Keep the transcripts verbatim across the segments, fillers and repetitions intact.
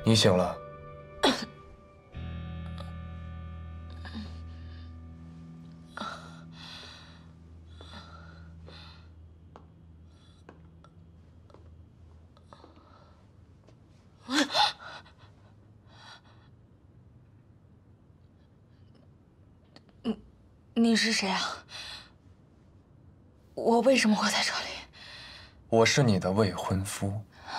你醒了。 你你是谁啊？我为什么会在这里？ 我是你的未婚夫。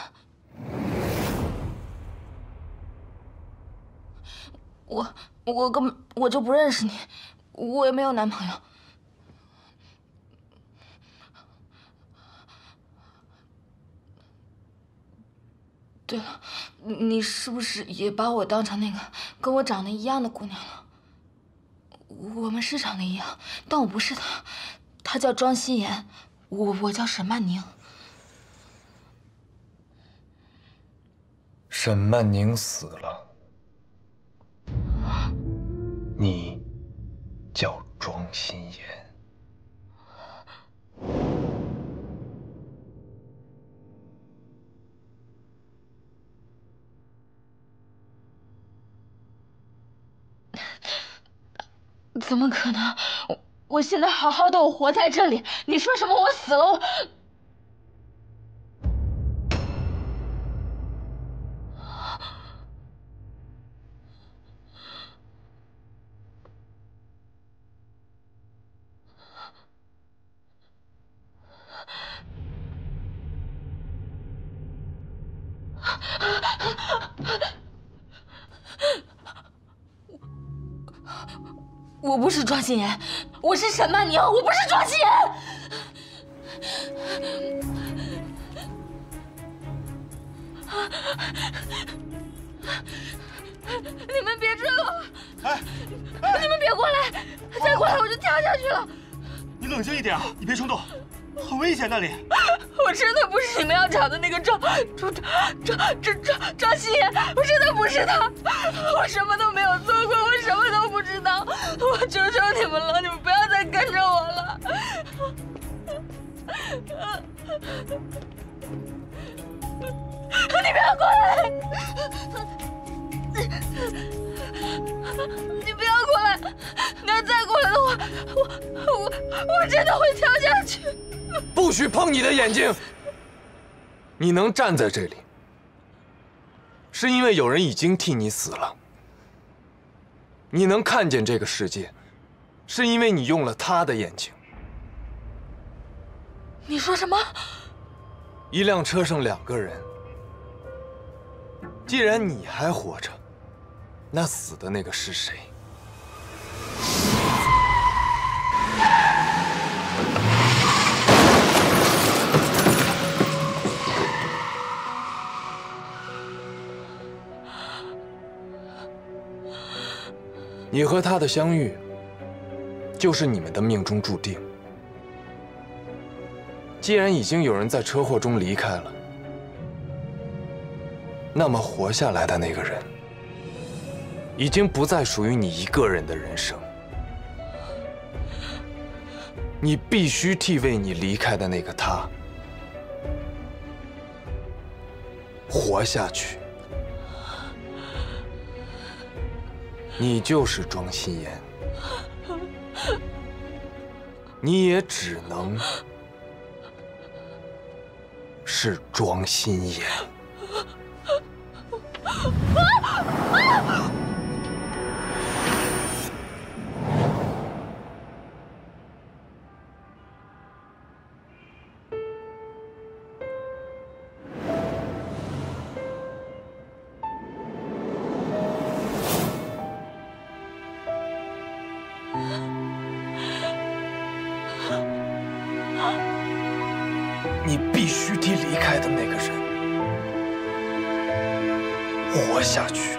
我我根本我就不认识你，我也没有男朋友。对了，你是不是也把我当成那个跟我长得一样的姑娘了？我们是长得一样，但我不是她，她叫庄心妍，我我叫沈曼宁。 沈曼宁死了，你叫庄心妍。 怎么可能？我我现在好好的，我活在这里。你说什么？我死了？我……我不是庄心妍，我是沈曼宁，我不是庄心妍。你们别追我！哎，哎你们别过来！再过来我就跳下去了。 你冷静一点啊，你别冲动，很危险那里。 我真的不是你们要找的那个庄庄庄庄庄庄心妍，我真的不是她，我什么都没有做过，我什么都不知道，我求求你们了，你们不要再跟着我了。你不要过来！你不要过来！你要再过来的话，我我我真的会跳下去。 不许碰你的眼睛！你能站在这里，是因为有人已经替你死了。你能看见这个世界，是因为你用了他的眼睛。 你说什么？ 一辆车上两个人，既然你还活着，那死的那个是谁？你和他的相遇，就是你们的命中注定。既然已经有人在车祸中离开了，那么活下来的那个人，已经不再属于你一个人的人生。你必须替为你离开的那个他活下去。你就是庄心妍，你也只能是庄心妍。你必须替离开的那个人活下去。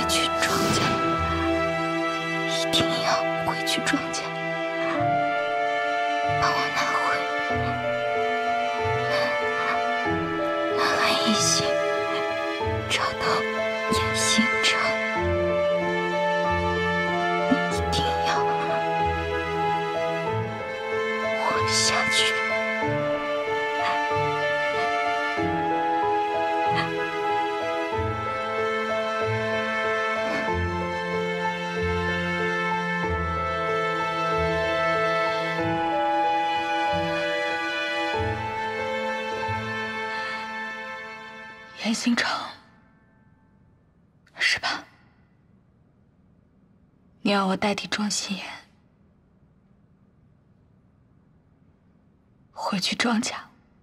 去庄家，一定要回去庄家，帮我拿回南海一心，找到严星城。你一定要活下去。 严星城，是吧？你要我代替庄心妍回去庄家，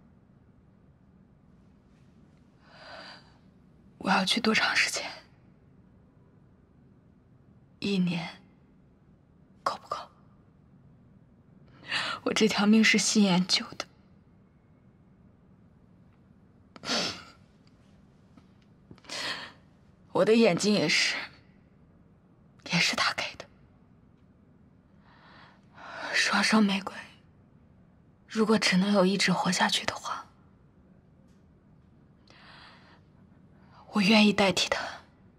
我要去多长时间？一年够不够？我这条命是心妍救的。 我的眼睛也是，也是他给的。双生玫瑰，如果只能有一只活下去的话，我愿意代替他，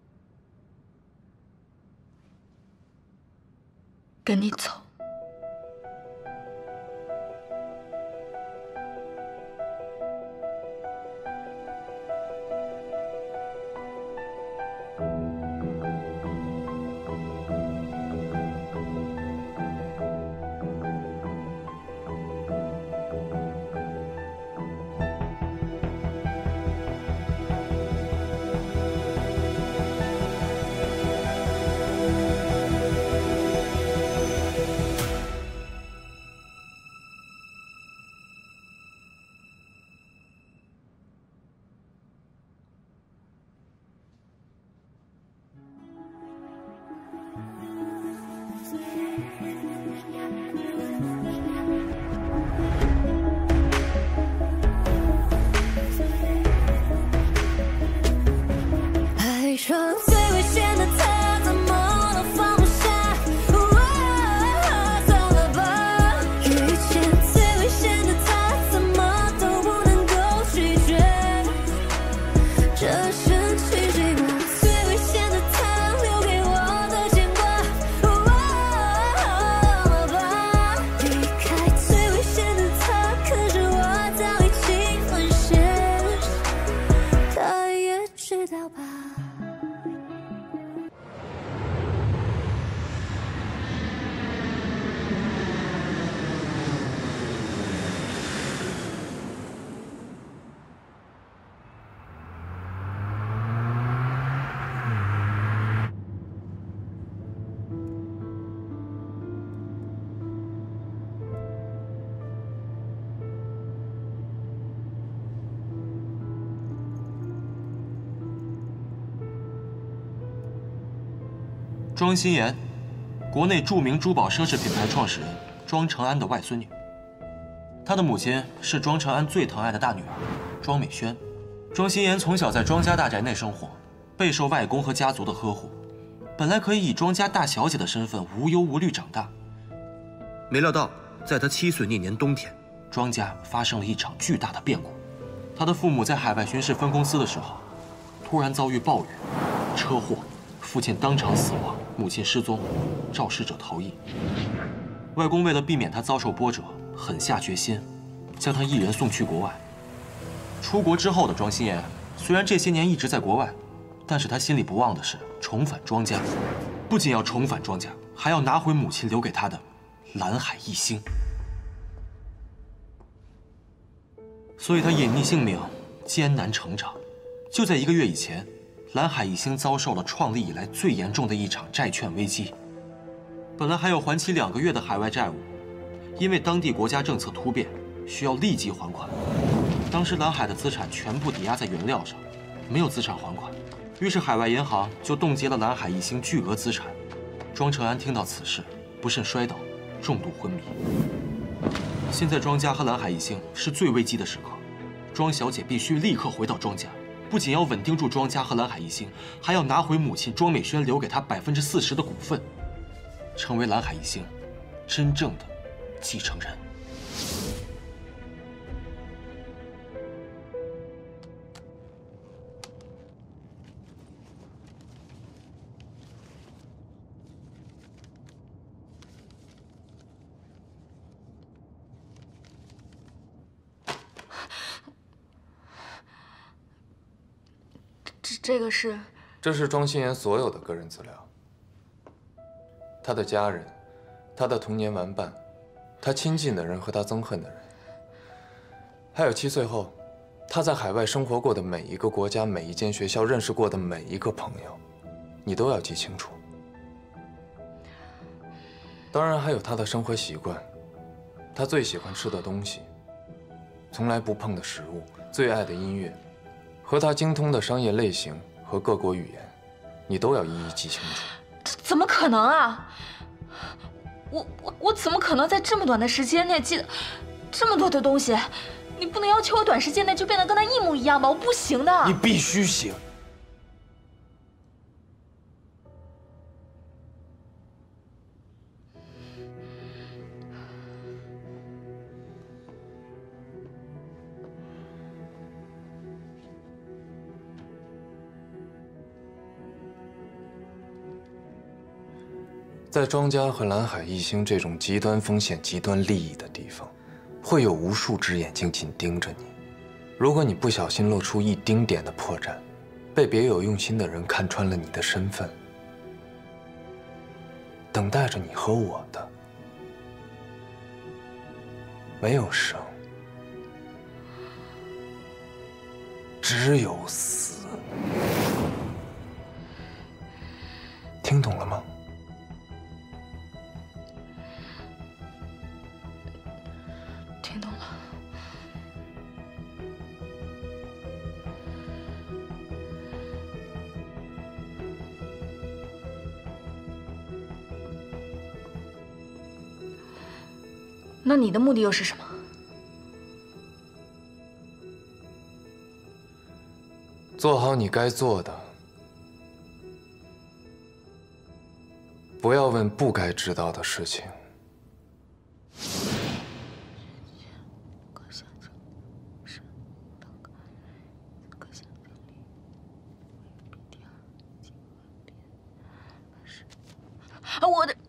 跟你走。 爱上最危险的他，怎么能放不下？啊，算了吧。遇见最危险的他，怎么都不能够拒绝。这深情寂寞，最危险的他留给我的牵挂。啊，忘了吧。离开最危险的他，可是我早已经沦陷。他也知道吧。 庄心妍，国内著名珠宝奢侈品牌创始人庄成安的外孙女。她的母亲是庄成安最疼爱的大女儿庄美萱。庄心妍从小在庄家大宅内生活，备受外公和家族的呵护，本来可以以庄家大小姐的身份无忧无虑长大。没料到，在她七岁那年冬天，庄家发生了一场巨大的变故。她的父母在海外巡视分公司的时候，突然遭遇暴雨、车祸，父亲当场死亡。 母亲失踪，肇事者逃逸。外公为了避免他遭受波折，狠下决心，将他一人送去国外。出国之后的庄心妍，虽然这些年一直在国外，但是他心里不忘的是重返庄家，不仅要重返庄家，还要拿回母亲留给他的蓝海一星。所以他隐匿姓名，艰难成长。就在一个月以前。 蓝海一星遭受了创立以来最严重的一场债券危机，本来还有还期两个月的海外债务，因为当地国家政策突变，需要立即还款。当时蓝海的资产全部抵押在原料上，没有资产还款，于是海外银行就冻结了蓝海一星巨额资产。庄成安听到此事，不慎摔倒，重度昏迷。现在庄家和蓝海一星是最危机的时刻，庄小姐必须立刻回到庄家。 不仅要稳定住庄家和蓝海一星，还要拿回母亲庄美轩留给他百分之四十的股份，成为蓝海一星真正的继承人。 这个是， 这是庄心妍所有的个人资料，她的家人，她的童年玩伴，她亲近的人和她憎恨的人，还有七岁后，她在海外生活过的每一个国家、每一间学校、认识过的每一个朋友，你都要记清楚。当然还有她的生活习惯，她最喜欢吃的东西，从来不碰的食物，最爱的音乐。 和他精通的商业类型和各国语言，你都要一一记清楚。 怎么可能啊！我我我怎么可能在这么短的时间内记得这么多的东西？你不能要求我短时间内就变得跟他一模一样吧？我不行的。 你必须行。在庄家和蓝海一星这种极端风险、极端利益的地方，会有无数只眼睛紧盯着你。如果你不小心露出一丁点的破绽，被别有用心的人看穿了你的身份，等待着你和我的，没有生，只有死。听懂了吗？ 听懂了。那你的目的又是什么？ 做好你该做的，不要问不该知道的事情。 我的，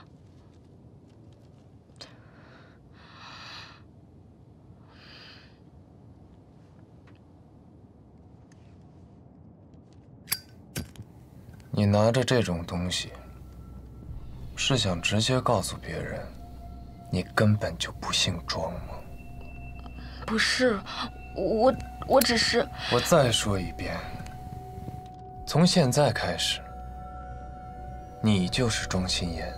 你拿着这种东西，是想直接告诉别人，你根本就不姓庄吗？ 不是，我我只是…… 我再说一遍，从现在开始。 你就是庄心妍，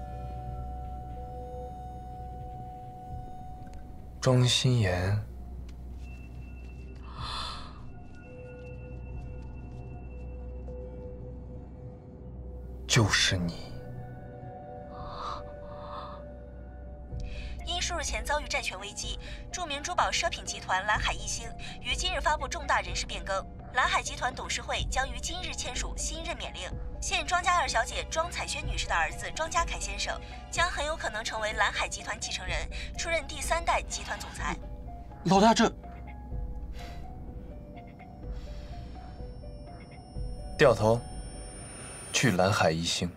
庄心妍就是你。 因数日前遭遇债权危机，著名珠宝奢品集团蓝海一星于今日发布重大人事变更，蓝海集团董事会将于今日签署新任免令。 现庄家二小姐庄彩轩女士的儿子庄家凯先生，将很有可能成为蓝海集团继承人，出任第三代集团总裁。 老大，这掉头，去蓝海一星。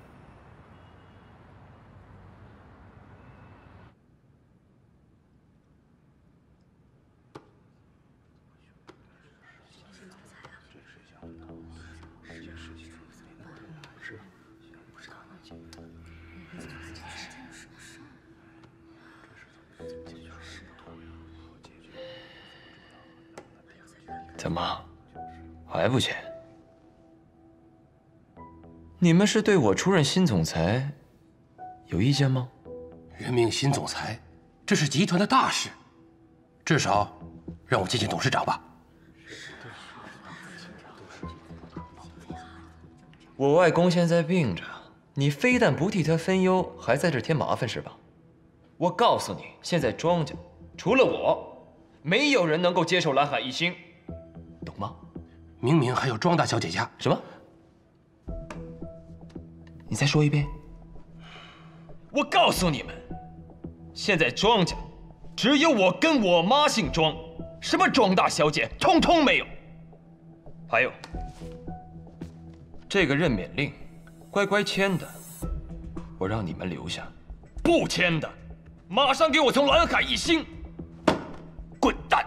怎么，还不签？你们是对我出任新总裁有意见吗？ 任命新总裁，这是集团的大事，至少让我见见董事长吧。 我外公现在病着，你非但不替他分忧，还在这添麻烦是吧？我告诉你，现在庄家除了我，没有人能够接受蓝海一星。懂吗？ 明明还有庄大小姐家。 什么？你再说一遍。我告诉你们，现在庄家只有我跟我妈姓庄，什么庄大小姐通通没有。还有，这个任免令，乖乖签的，我让你们留下；不签的，马上给我从蓝海一星滚蛋！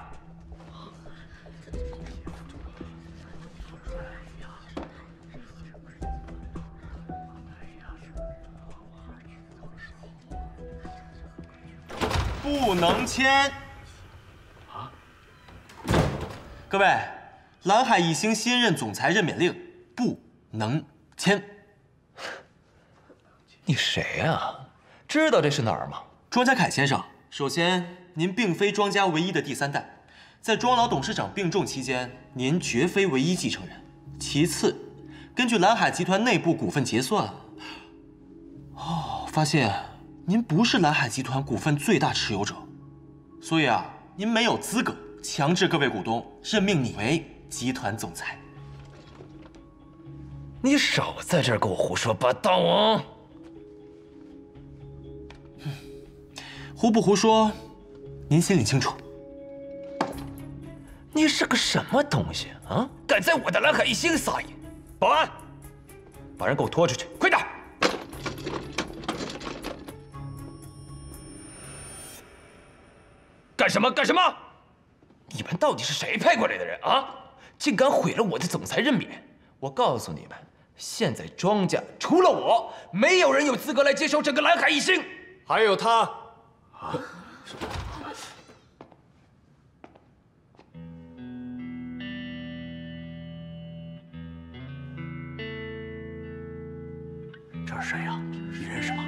不能签。啊！各位，蓝海一星新任总裁任免令不能签。 你谁呀？知道这是哪儿吗？ 庄家凯先生，首先您并非庄家唯一的第三代，在庄老董事长病重期间，您绝非唯一继承人。其次，根据蓝海集团内部股份结算，哦，发现您不是蓝海集团股份最大持有者，所以啊，您没有资格强制各位股东任命你为集团总裁。 你少在这儿给我胡说八道啊！ 胡不胡说，您心里清楚。 你是个什么东西啊？敢在我的蓝海一星撒野！保安，把人给我拖出去，快点！干什么？干什么？你们到底是谁派过来的人啊？竟敢毁了我的总裁任免！我告诉你们，现在庄家除了我，没有人有资格来接手整个蓝海一星。 还有他。啊！ 这是谁呀？你认识吗？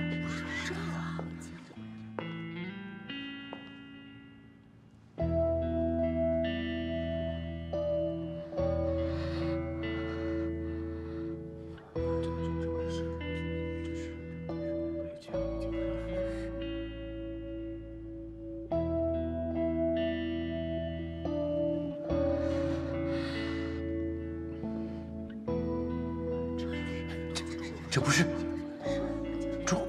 这不是庄？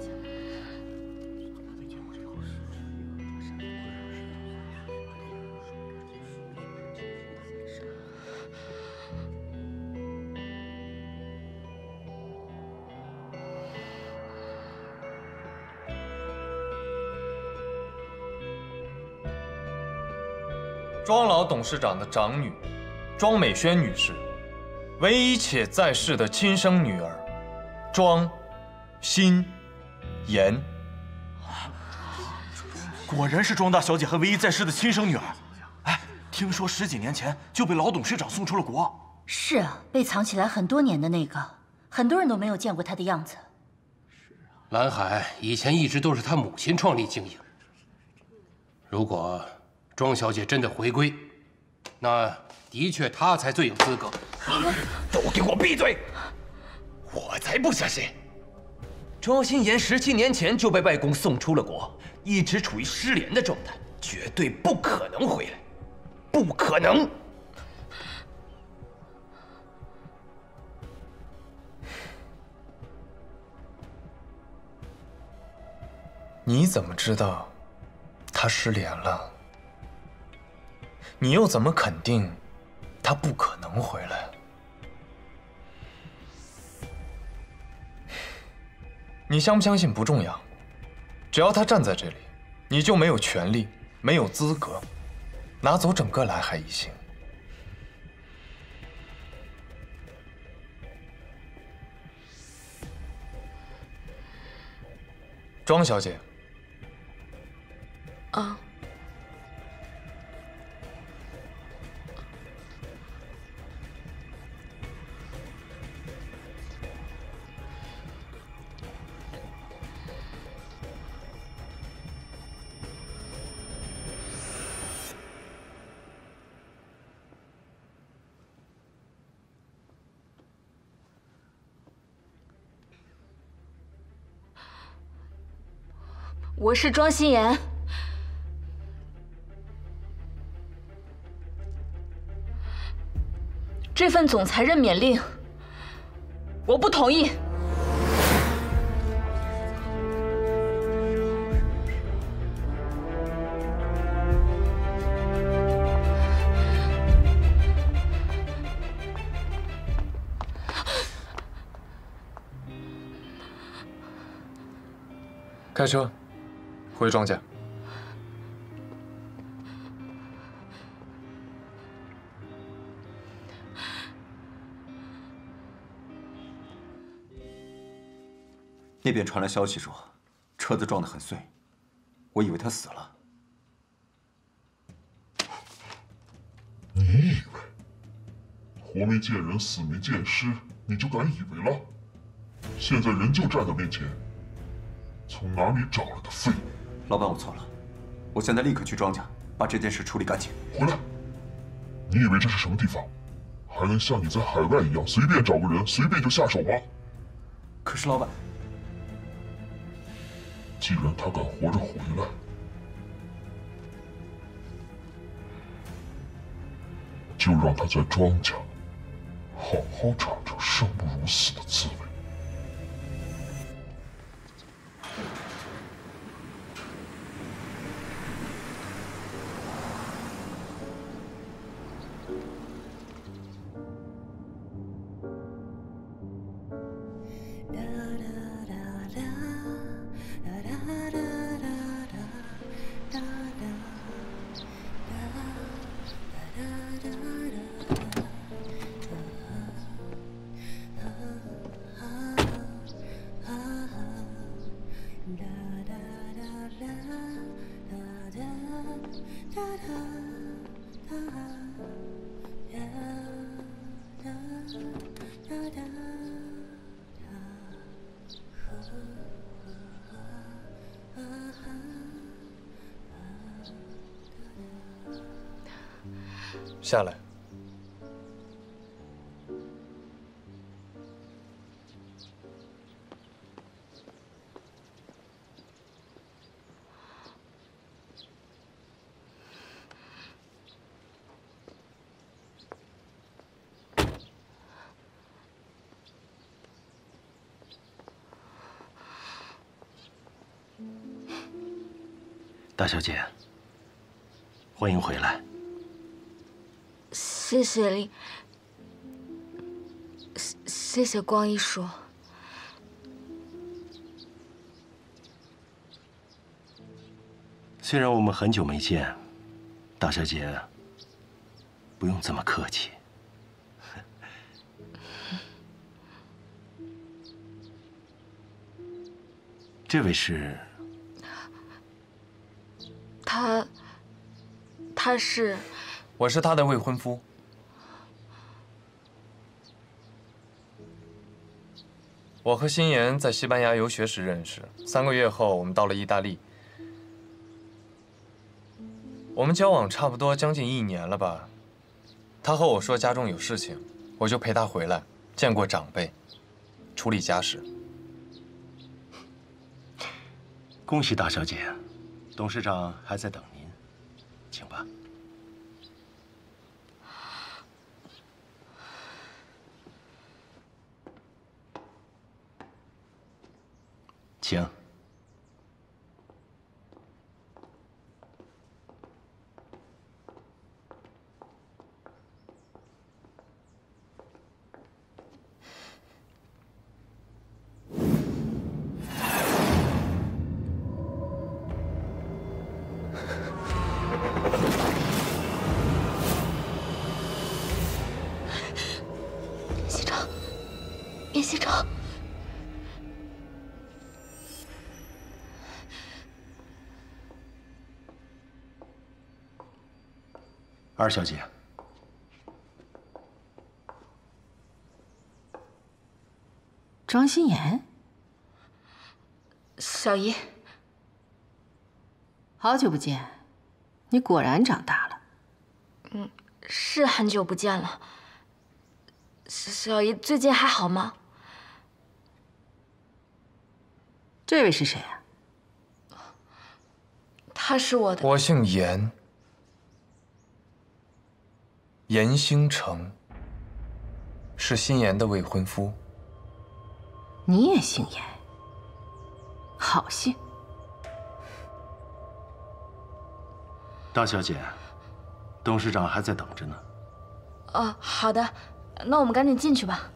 庄老董事长的长女，庄美轩女士，唯一且在世的亲生女儿。庄心妍， 果然是庄大小姐和唯一在世的亲生女儿。哎，听说十几年前就被老董事长送出了国。 是啊，被藏起来很多年的那个，很多人都没有见过她的样子。 蓝海以前一直都是他母亲创立经营。如果庄小姐真的回归，那的确她才最有资格。 都给我闭嘴！我才不相信！庄心妍十七年前就被外公送出了国，一直处于失联的状态，绝对不可能回来，不可能！ 你怎么知道他失联了？你又怎么肯定他不可能回来？你相不相信不重要，只要他站在这里，你就没有权利、没有资格拿走整个蓝海一星。庄小姐。 啊。我是庄心妍。 这份总裁任免令，我不同意。 开车，回庄家。 那边传来消息说，车子撞得很碎，我以为他死了。 你以为活没见人，死没见尸，你就敢以为了？现在人就站在面前。 从哪里找来的废物？ 老板，我错了，我现在立刻去庄家，把这件事处理干净。 回来！你以为这是什么地方？还能像你在海外一样随便找个人，随便就下手吗？ 可是老板， 既然他敢活着回来，就让他在庄家好好尝尝生不如死的滋味。 下来。 大小姐，欢迎回来。 谢谢林，谢谢谢光一叔。 虽然我们很久没见，大小姐不用这么客气。这位是？ 他，他是？ 我是他的未婚夫。 我和心妍在西班牙游学时认识，三个月后我们到了意大利。我们交往差不多将近一年了吧。他和我说家中有事情，我就陪他回来，见过长辈，处理家事。 恭喜大小姐，董事长还在等您，请吧。 请。 县长，严县长。 二小姐， 庄心妍， 小姨， 好久不见，你果然长大了。 嗯，是很久不见了。小姨最近还好吗？ 这位是谁啊？ 他是我的。 我姓严。 严兴成， 是心妍的未婚夫。 你也姓严？好姓。 大小姐，董事长还在等着呢。 哦，好的，那我们赶紧进去吧。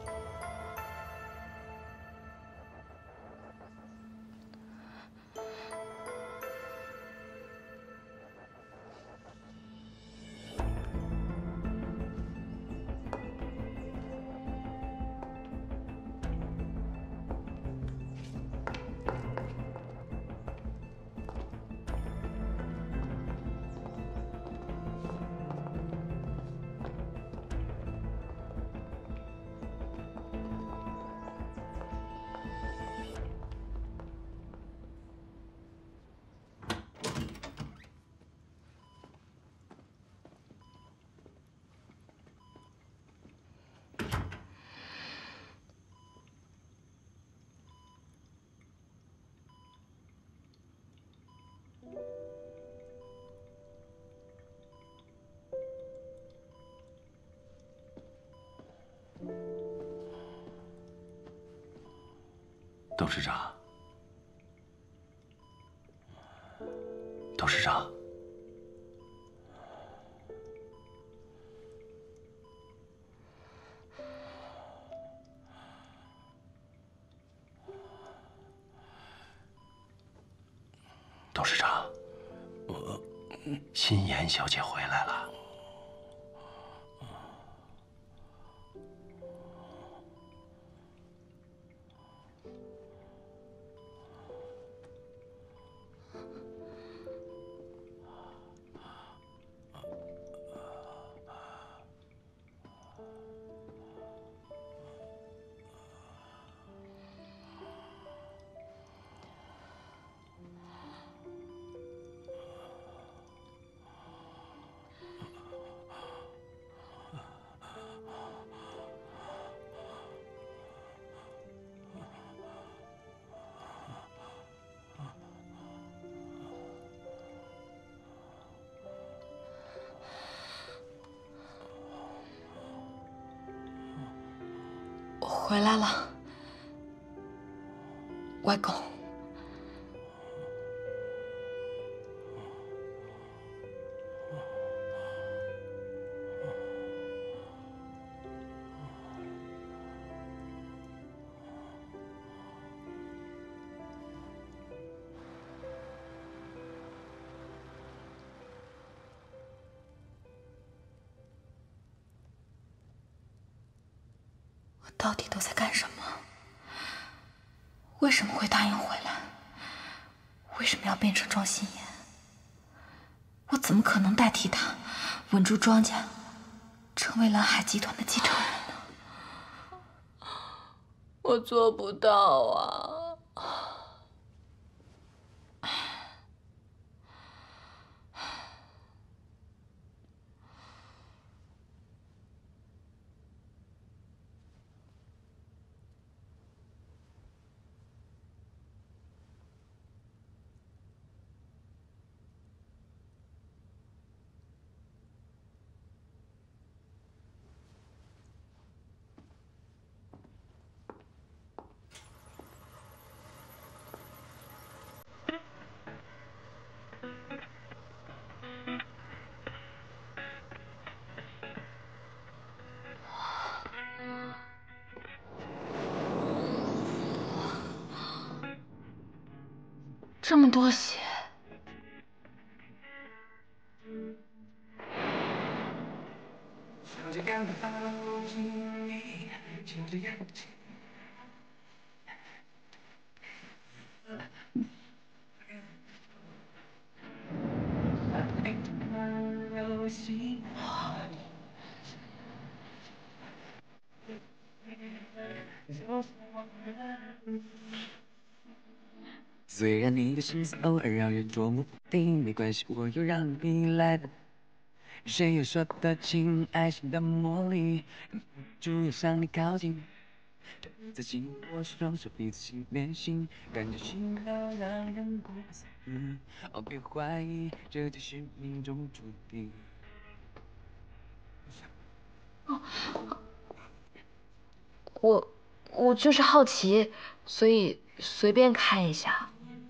董事长，董事长，董事长，我心妍小姐回来了。 回来了，外公。我到底都在干什么？为什么会答应回来？为什么要变成庄心妍？我怎么可能代替他稳住庄家，成为蓝海集团的继承人呢？我做不到啊！这么多血， 虽然你的心思偶尔让人捉摸不定，没关系，我有让你来的。谁又说的情爱情的魔力，就要向你靠近。在紧握双手，彼此心连心，感觉奇妙让人不死。哦，别怀疑，这就是命中注定。 我我就是好奇，所以随便看一下。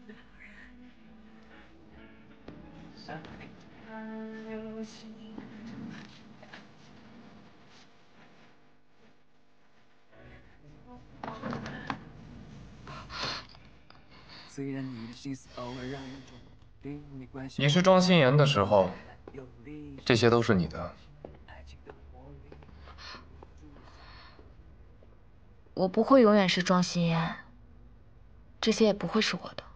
你是庄心妍的时候，这些都是你的。 我不会永远是庄心妍，这些也不会是我的。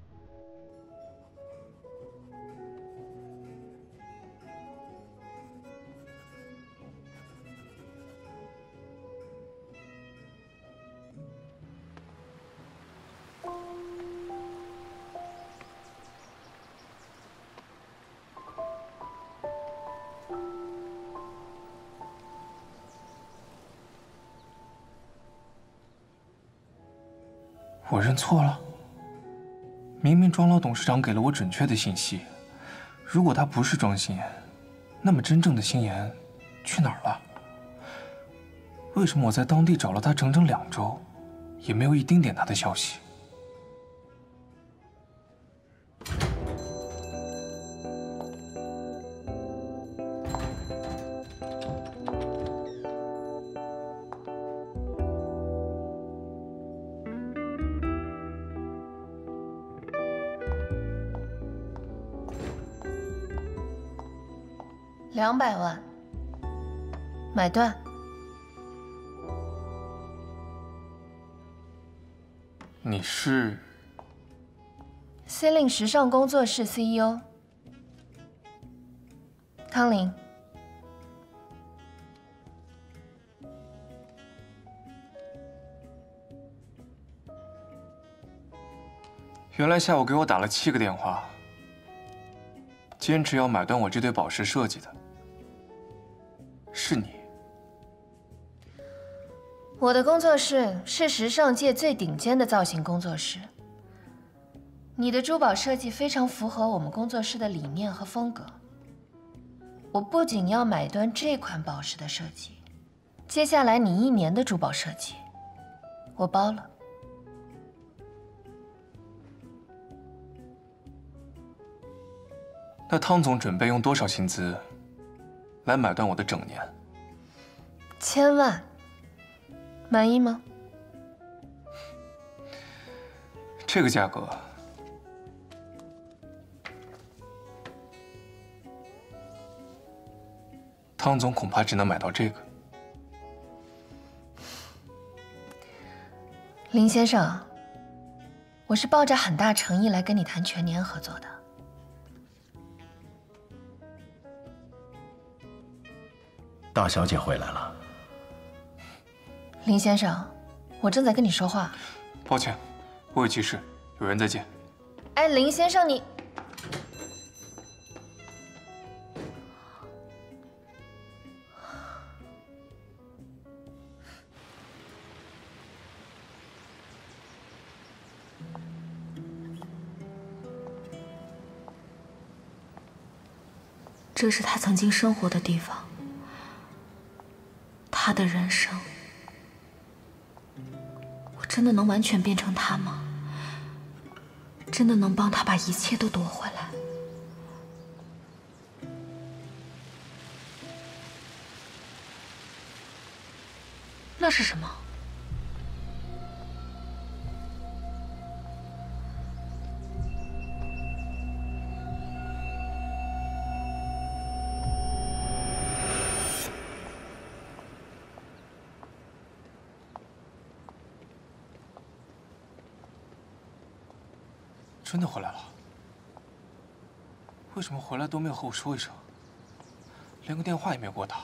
我认错了。明明庄老董事长给了我准确的信息，如果他不是庄心妍，那么真正的心妍去哪儿了？为什么我在当地找了他整整两周，也没有一丁点他的消息？ 两百万，买断。 你是 Celine 时尚工作室 C E O 汤林。 原来下午给我打了七个电话，坚持要买断我这对宝石设计的，是你。 我的工作室是时尚界最顶尖的造型工作室。你的珠宝设计非常符合我们工作室的理念和风格。我不仅要买断这款宝石的设计，接下来你一年的珠宝设计，我包了。 那汤总准备用多少薪资来买断我的整年？ 千万。满意吗？ 这个价格，汤总恐怕只能买到这个。 林先生，我是抱着很大诚意来跟你谈全年合作的。 大小姐回来了。 林先生，我正在跟你说话。 抱歉，我有急事，有人在见。 哎，林先生，你…… 这是他曾经生活的地方，他的人生。我真的能完全变成他吗？真的能帮他把一切都夺回来？那是什么？ 真的回来了？为什么回来都没有和我说一声？连个电话也没有给我打。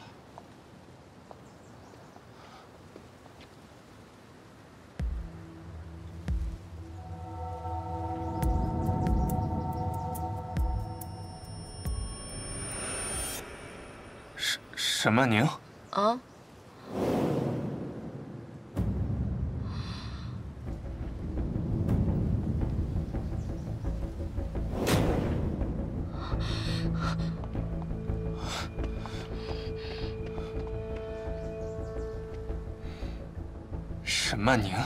什什么宁？ 啊？ 沈曼宁？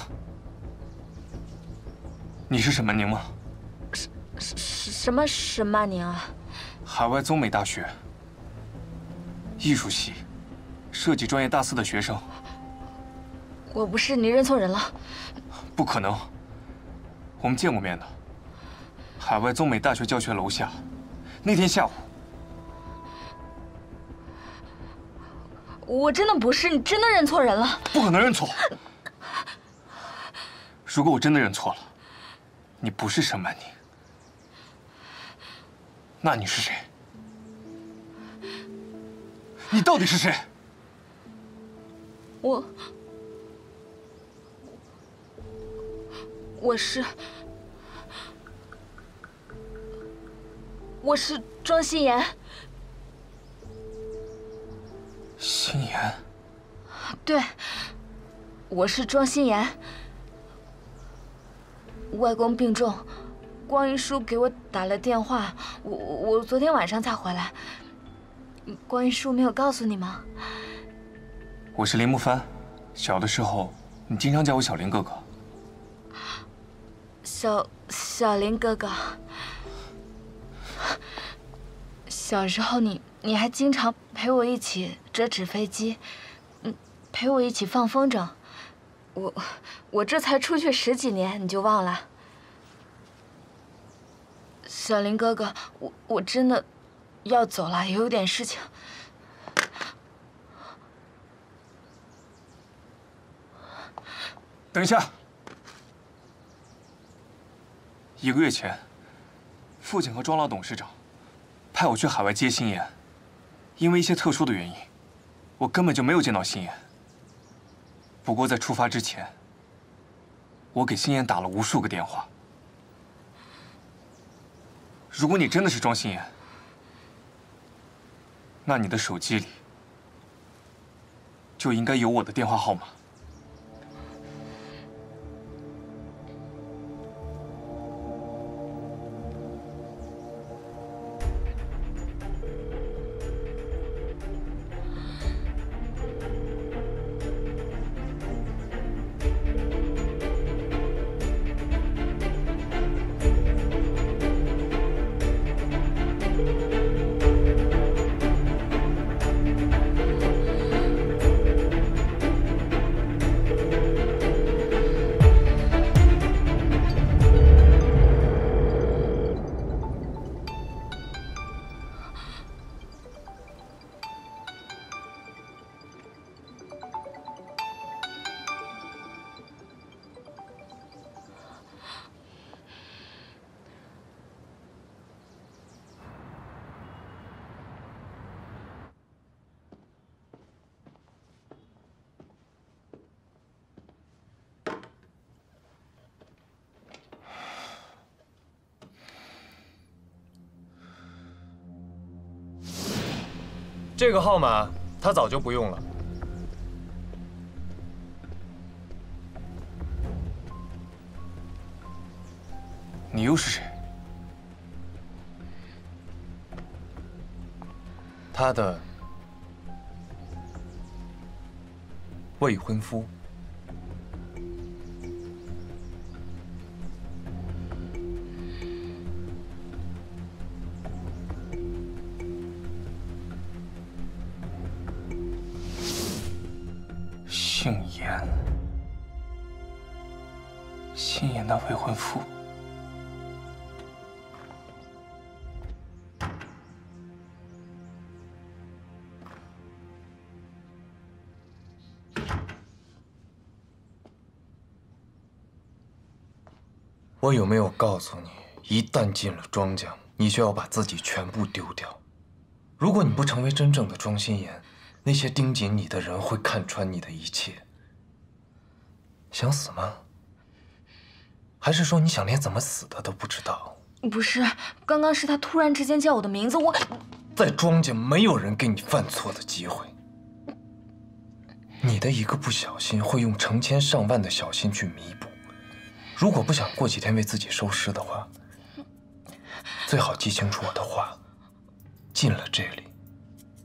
你是沈曼宁吗？ 什什么沈曼宁啊？ 海外综美大学艺术系设计专业大四的学生。 我不是，你认错人了。 不可能，我们见过面的。海外综美大学教学楼下，那天下午。 我真的不是，你真的认错人了。 不可能认错。如果我真的认错了，你不是沈曼宁，那你是谁？你到底是谁？ 我，我是，我是庄心妍。 心妍。 对，我是庄心妍。外公病重，光一叔给我打了电话，我我昨天晚上才回来。光一叔没有告诉你吗？ 我是林木帆，小的时候你经常叫我小林哥哥。 小小林哥哥，小时候你你还经常陪我一起折纸飞机，嗯，陪我一起放风筝。我我这才出去十几年，你就忘了？小林哥哥，我我真的要走了，也有点事情。 等一下，一个月前，父亲和庄老董事长派我去海外接心妍，因为一些特殊的原因，我根本就没有见到心妍。不过在出发之前，我给心妍打了无数个电话。如果你真的是庄心妍，那你的手机里就应该有我的电话号码。 这个号码他早就不用了。你又是谁？他的未婚夫。姓严，心妍的未婚夫。我有没有告诉你，一旦进了庄家，你就要把自己全部丢掉？如果你不成为真正的庄心妍，那些盯紧你的人会看穿你的一切。想死吗？还是说你想连怎么死的都不知道？ 不是，刚刚是他突然之间叫我的名字，我在庄家没有人给你犯错的机会。你的一个不小心，会用成千上万的小心去弥补。如果不想过几天为自己收尸的话，最好记清楚我的话。进了这里，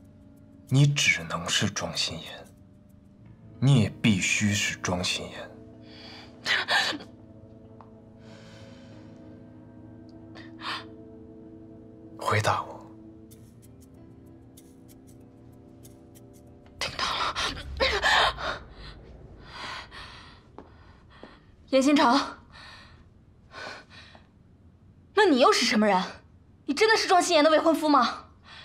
你只能是庄心妍，你也必须是庄心妍。 回答我。 严新成，那你又是什么人？你真的是庄心妍的未婚夫吗？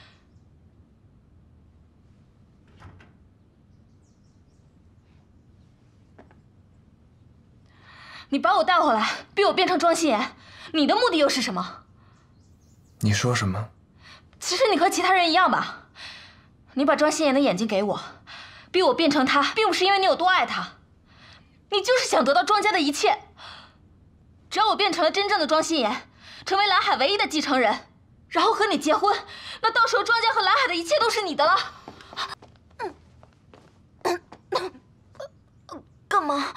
你把我带回来，逼我变成庄心妍，你的目的又是什么？ 你说什么？ 其实你和其他人一样吧，你把庄心妍的眼睛给我，逼我变成她，并不是因为你有多爱她。 你就是想得到庄家的一切。只要我变成了真正的庄心妍，成为蓝海唯一的继承人，然后和你结婚，那到时候庄家和蓝海的一切都是你的了。干嘛？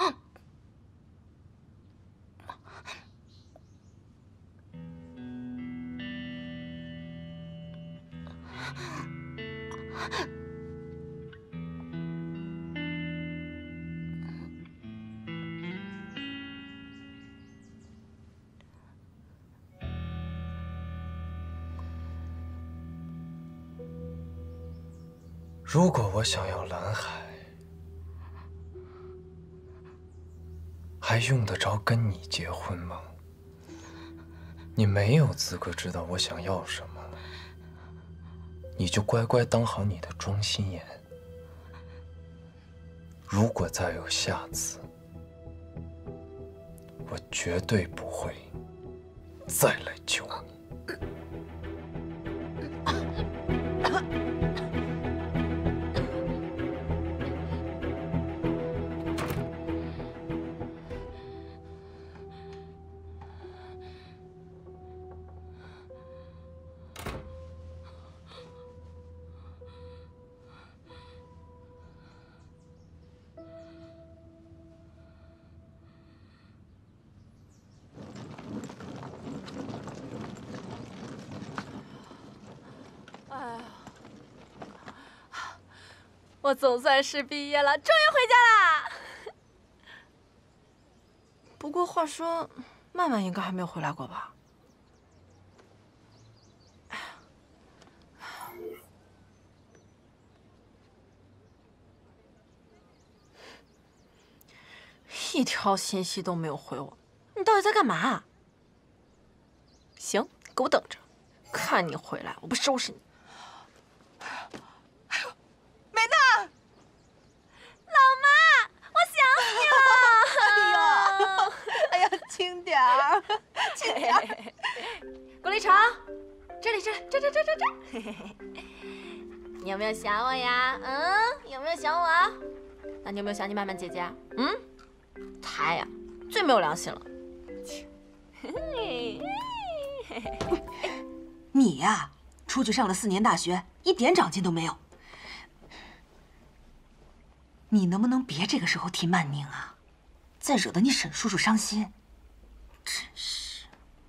如果我想要蓝海，还用得着跟你结婚吗？你没有资格知道我想要什么，你就乖乖当好你的庄心妍。如果再有下次，我绝对不会再来救你。 我总算是毕业了，终于回家啦！不过话说，曼曼应该还没有回来过吧？一条信息都没有回我，你到底在干嘛？行，给我等着，看你回来，我不收拾你！ 美娜，老妈，我想你了。哎呀，哎呀，轻点儿，轻点儿。 郭立成，这里，这里，这这这这这。你有没有想我呀？嗯，有没有想我啊？那你有没有想你曼曼姐姐？嗯，她呀，最没有良心了。 你呀，出去上了四年大学，一点长进都没有。 你能不能别这个时候提曼宁啊？再惹得你沈叔叔伤心，真是。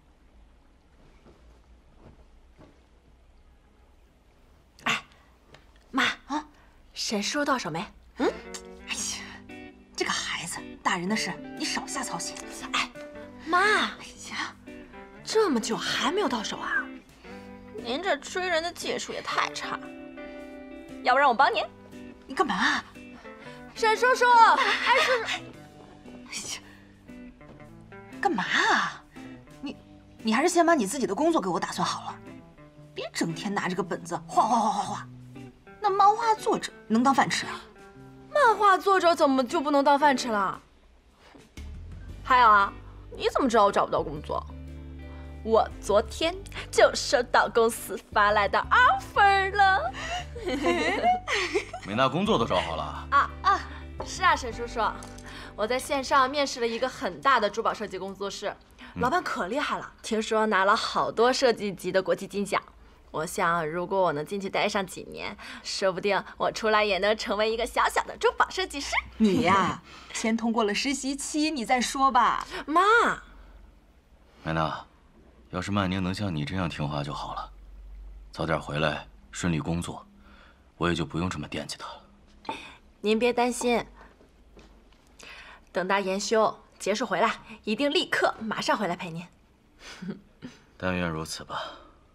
哎，妈啊，沈叔叔到手没？嗯？ 哎呀，这个孩子，大人的事你少瞎操心。 哎，妈，哎呀，这么久还没有到手啊？您这追人的技术也太差了，要不然我帮您？ 你干嘛？ 沈叔叔，哎，叔叔， 哎呀，干嘛啊？你，你还是先把你自己的工作给我打算好了，别整天拿着个本子画画画画画。那漫画作者能当饭吃啊？ 漫画作者怎么就不能当饭吃了？还有啊，你怎么知道我找不到工作？我昨天就收到公司发来的 offer 了。 美娜工作都找好了啊啊，是啊，沈叔叔，我在线上面试了一个很大的珠宝设计工作室，老板可厉害了，听说拿了好多设计级的国际金奖。我想，如果我能进去待上几年，说不定我出来也能成为一个小小的珠宝设计师。 你呀，先通过了实习期，你再说吧。 妈， 美娜，要是曼宁能像你这样听话就好了，早点回来顺利工作，我也就不用这么惦记她了。 您别担心，等到研修结束回来一定立刻马上回来陪您。 但愿如此吧。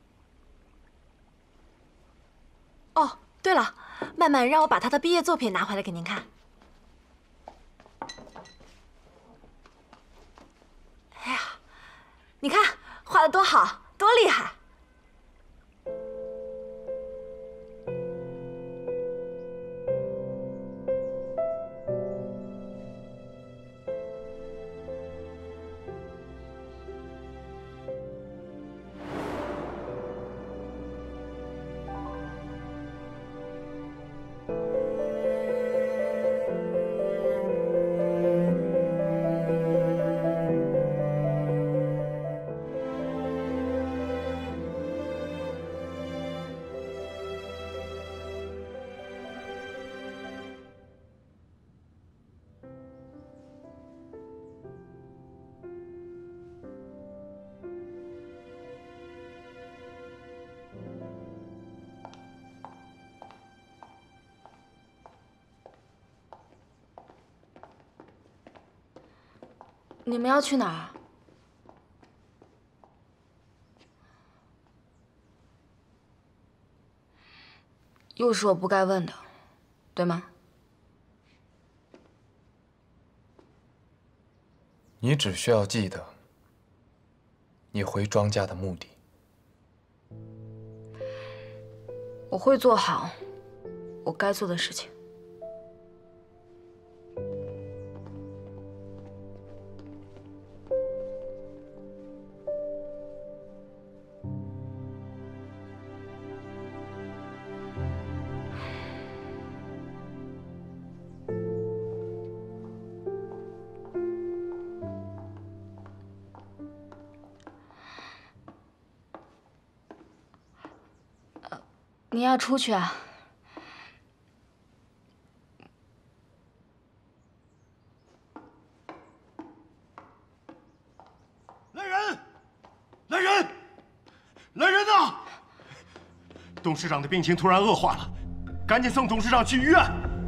哦，对了，曼曼让我把她的毕业作品拿回来给您看。哎呀，你看画的多好，多厉害！你们要去哪儿？又是我不该问的，对吗？ 你只需要记得，你回庄家的目的。 我会做好我该做的事情。你要出去啊？ 来人！来人！来人呐！董事长的病情突然恶化了，赶紧送董事长去医院。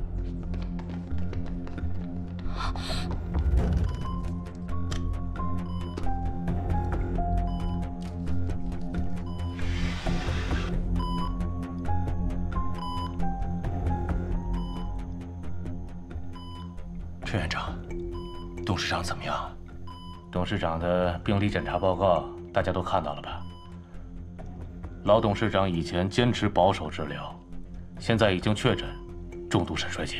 陈院长，董事长怎么样？ 董事长的病理检查报告大家都看到了吧？老董事长以前坚持保守治疗，现在已经确诊重度肾衰竭。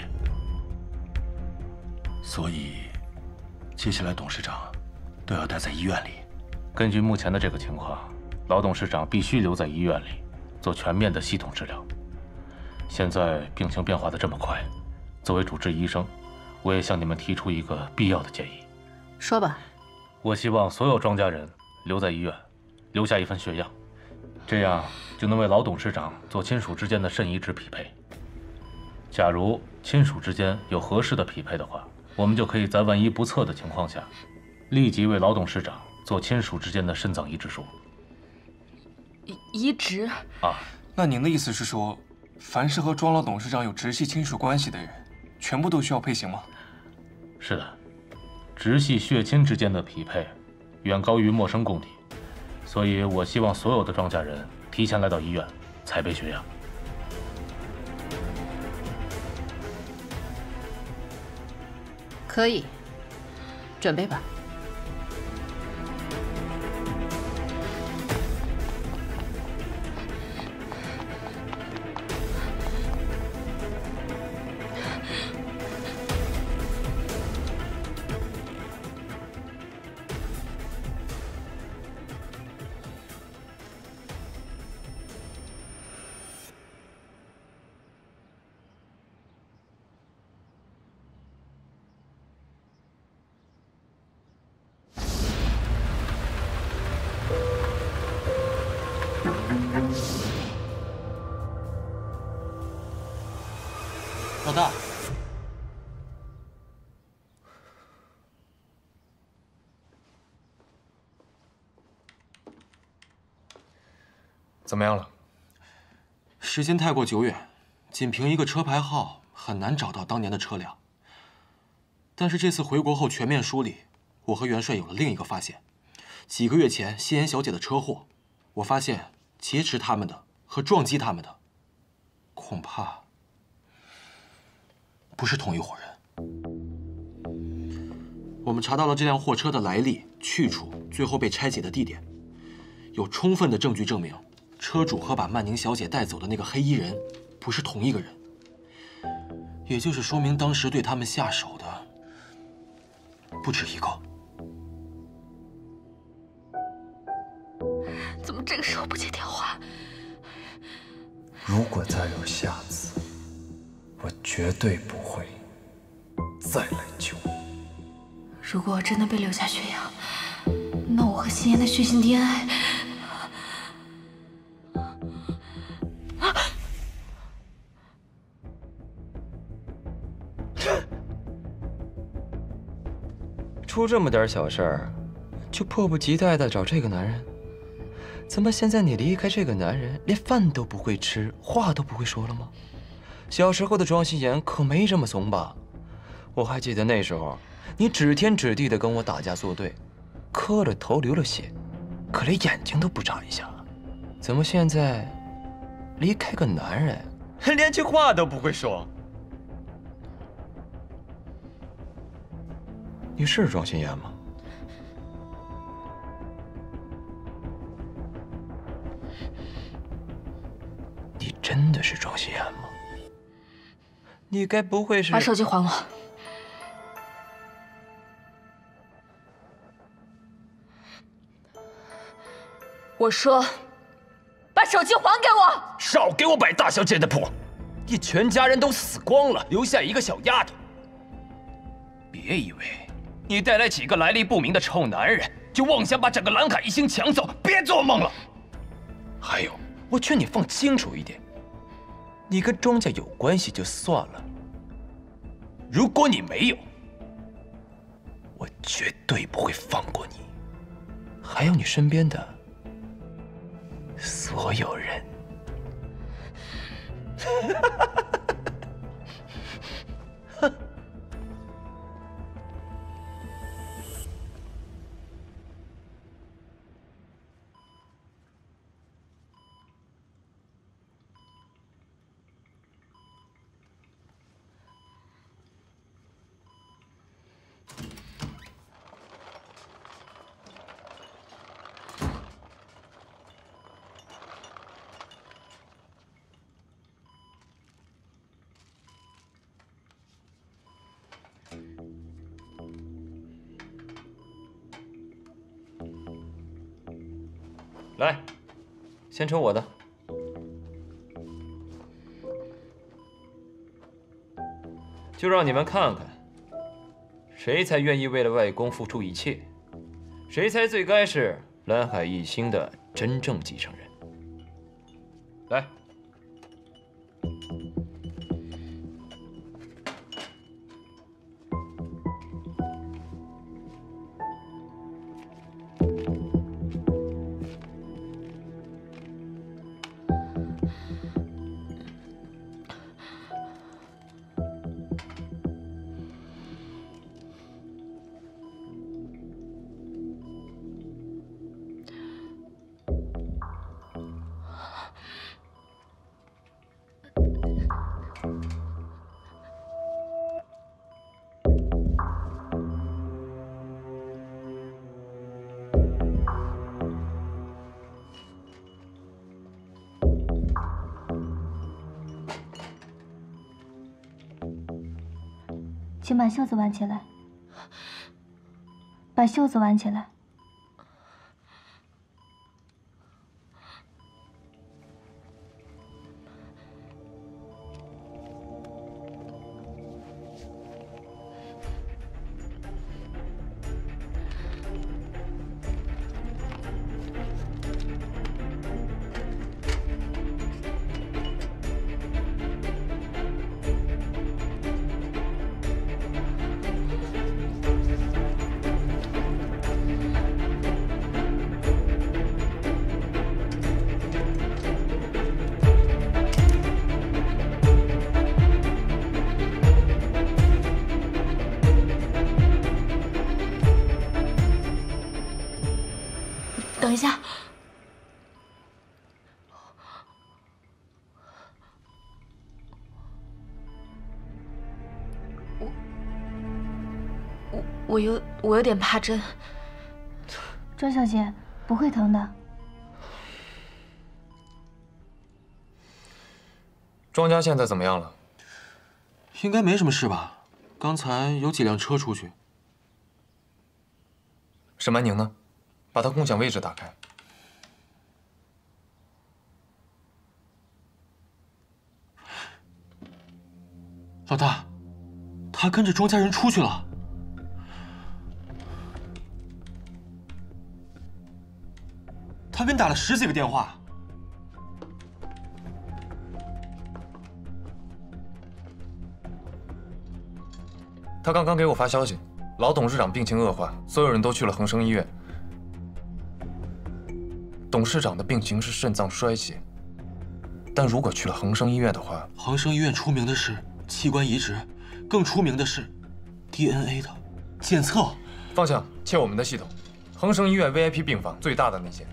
所以，接下来董事长都要待在医院里。 根据目前的这个情况，老董事长必须留在医院里做全面的系统治疗。现在病情变化的这么快，作为主治医生，我也向你们提出一个必要的建议。 说吧。 我希望所有庄家人留在医院，留下一份血样，这样就能为老董事长做亲属之间的肾移植匹配。假如亲属之间有合适的匹配的话，我们就可以在万一不测的情况下，立即为老董事长做亲属之间的肾脏移植术。 移移植啊？ 那您的意思是说，凡是和庄老董事长有直系亲属关系的人，全部都需要配型吗？ 是的，直系血亲之间的匹配远高于陌生供体，所以我希望所有的庄家人提前来到医院采备血样。 可以，准备吧。 老大， 怎么样了？ 时间太过久远，仅凭一个车牌号很难找到当年的车辆。但是这次回国后全面梳理， 我和元帅有了另一个发现。几个月前，夕颜小姐的车祸，我发现劫持他们的和撞击他们的，恐怕不是同一伙人。我们查到了这辆货车的来历、去处，最后被拆解的地点，有充分的证据证明，车主和把曼宁小姐带走的那个黑衣人不是同一个人。也就是说明，当时对他们下手的不止一个。 怎么这个时候不接电话？ 如果再有下次，我绝对不会再来救你。 如果我真的被留下血养，那我和夕颜的血型 D N A…… 出这么点小事儿，就迫不及待的找这个男人？怎么现在你离开这个男人，连饭都不会吃，话都不会说了吗？小时候的庄心妍可没这么怂吧？我还记得那时候，你指天指地的跟我打架作对，磕了头流了血，可连眼睛都不眨一下。怎么现在离开个男人，连句话都不会说？你是庄心妍吗？你真的是庄心妍吗？你该不会是…… 把手机还我！我说，把手机还给我！ 少给我摆大小姐的谱！你全家人都死光了，留下一个小丫头。别以为你带来几个来历不明的臭男人，就妄想把整个蓝海一星抢走，别做梦了！还有，我劝你放清楚一点，你跟庄家有关系就算了，如果你没有，我绝对不会放过你， 还有你身边的所有人。来，先抽我的。就让你们看看，谁才愿意为了外公付出一切，谁才最该是蓝海一星的真正继承人。来。 请把袖子挽起来，把袖子挽起来。 一下。我我我有我有点怕针。 庄小姐，不会疼的。 庄家现在怎么样了？ 应该没什么事吧？刚才有几辆车出去。 沈曼宁呢？把他共享位置打开。 老大，他跟着庄家人出去了。他给你打了十几个电话。 他刚刚给我发消息，老董事长病情恶化，所有人都去了恒生医院。董事长的病情是肾脏衰竭，但如果去了恒生医院的话， 恒生医院出名的是器官移植，更出名的是 D N A 的检测。 方向切我们的系统，恒生医院 V I P 病房最大的那间。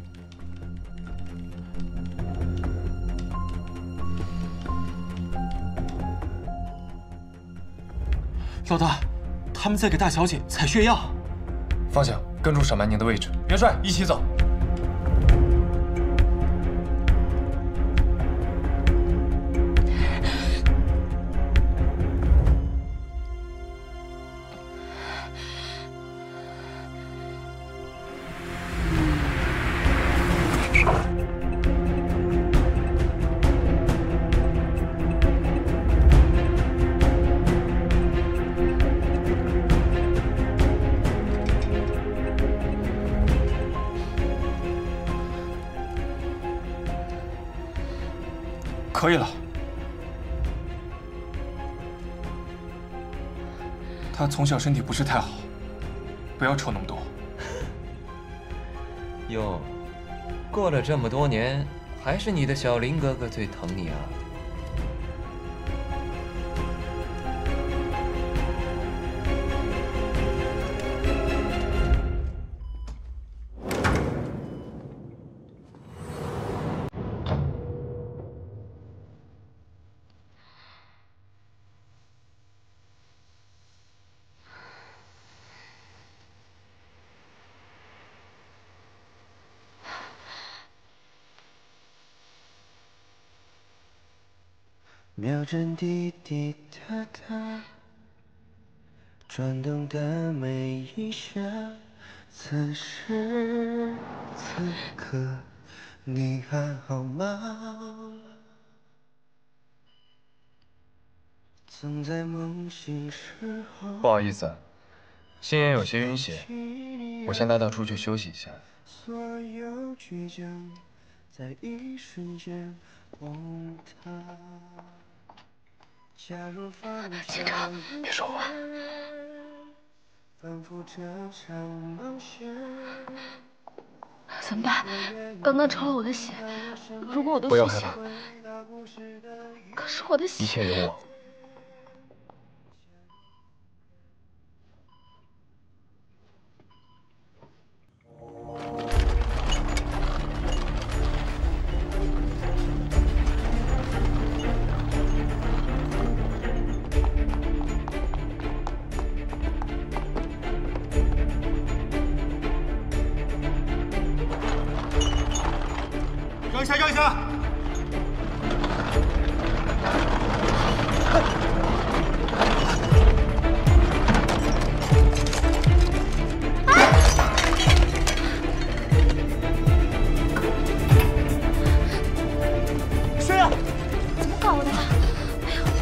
老大，他们在给大小姐采血样。 方向跟住沈曼宁的位置，元帅一起走。 可以了。他从小身体不是太好，不要愁那么多。 哟，过了这么多年，还是你的小林哥哥最疼你啊。 秒针滴滴答答，转动的每一下，此时此刻，你还好吗？总在梦醒时候。 不好意思，心眼有些晕血，我先带他出去休息一下。 所有倔强，在一瞬间崩塌。假如放警察，别说话。 反复这场冒险。 怎么办？刚刚抽了我的血，如果我的不要害怕， 可是我的血， 一切有我。 让一下，让一下！ 谁呀？怎么搞的？哎呦！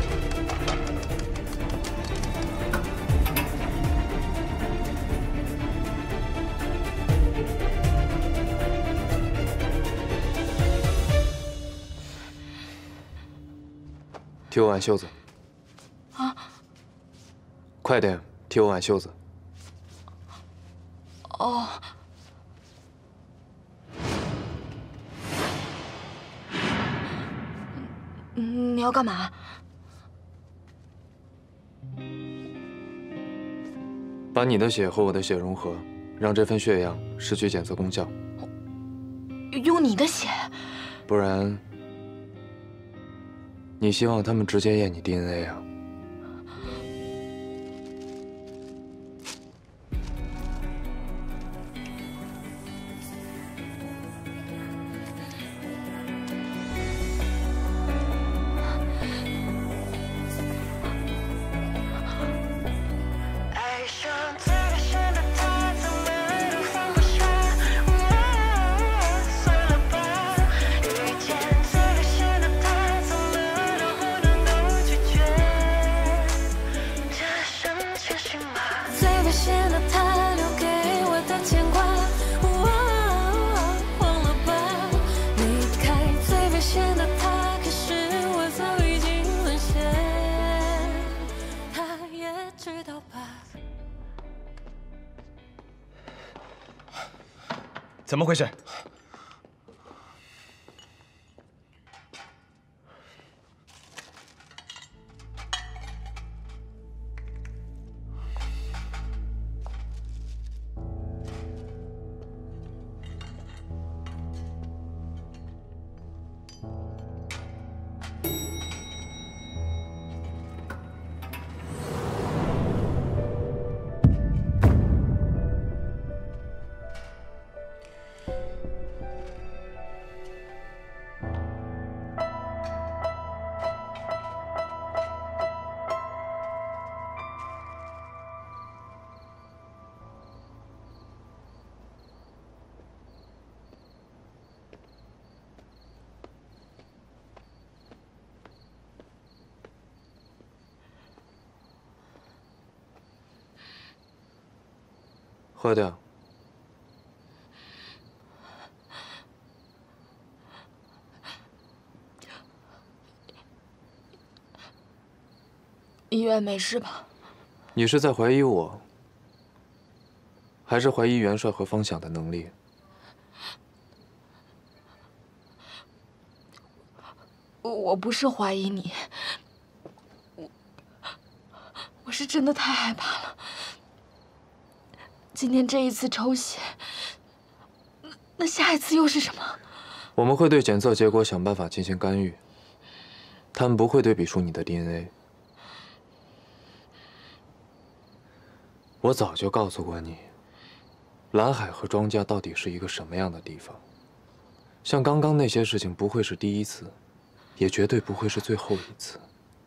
替我挽袖子。 啊！ 快点，替我挽袖子。 哦。你要干嘛？ 把你的血和我的血融合，让这份血样失去检测功效。 用你的血？ 不然，你希望他们直接验你 D N A 啊？ 怎么回事？ 喝掉。 医院没事吧？ 你是在怀疑我，还是怀疑元帅和方想的能力？ 我我不是怀疑你，我我是真的太害怕了。今天这一次抽血，那那下一次又是什么？ 我们会对检测结果想办法进行干预，他们不会对比出你的 D N A。我早就告诉过你，蓝海和庄家到底是一个什么样的地方。像刚刚那些事情不会是第一次，也绝对不会是最后一次。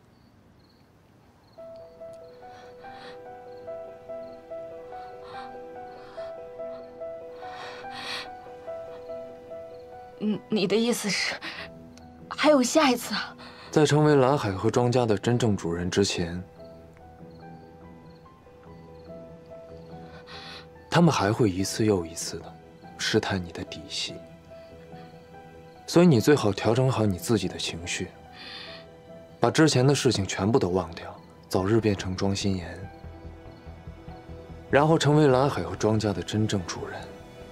嗯，你的意思是，还有下一次啊？ 在成为蓝海和庄家的真正主人之前，他们还会一次又一次的试探你的底细。所以你最好调整好你自己的情绪，把之前的事情全部都忘掉，早日变成庄心妍，然后成为蓝海和庄家的真正主人。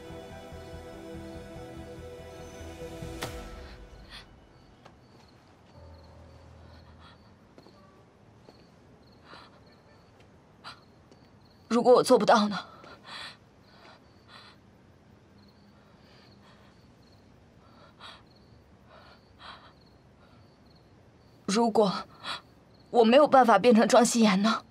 如果我做不到呢？如果我没有办法变成庄心妍呢？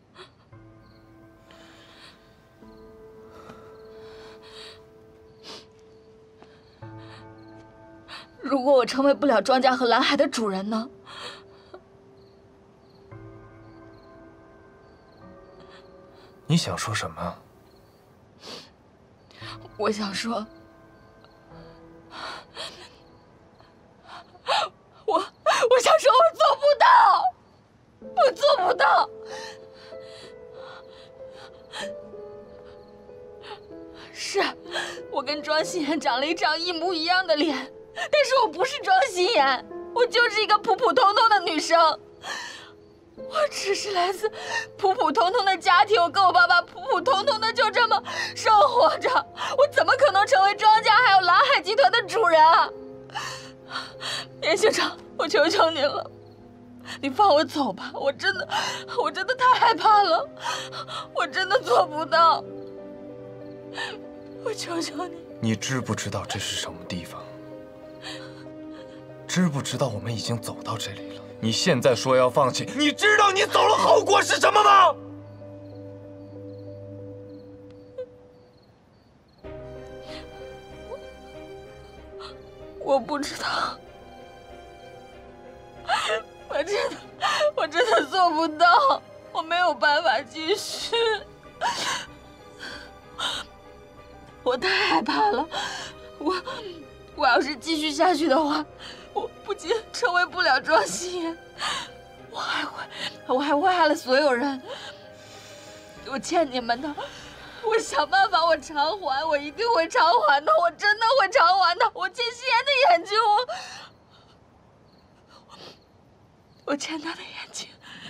如果我成为不了庄家和蓝海的主人呢？ 你想说什么？ 我想说，我我想说，我做不到，我做不到。是，我跟庄心妍长了一张一模一样的脸，但是我不是庄心妍，我就是一个普普通通的女生。我只是来自普普通通的家庭，我跟我爸爸普普通通的就这么生活着，我怎么可能成为庄家还有蓝海集团的主人啊？严行长，我求求您了，你放我走吧，我真的，我真的太害怕了，我真的做不到，我求求你。 你知不知道这是什么地方？ 知不知道我们已经走到这里了？你现在说要放弃，你知道你走了后果是什么吗？ 我不知道，我真的，我真的做不到，我没有办法继续，我太害怕了，我，我要是继续下去的话，我不仅成为不了庄心妍，我还会，我还会害了所有人。我欠你们的，我想办法，我偿还，我一定会偿还的，我真的会偿还的。我欠心妍的眼睛，我，我欠他的眼睛。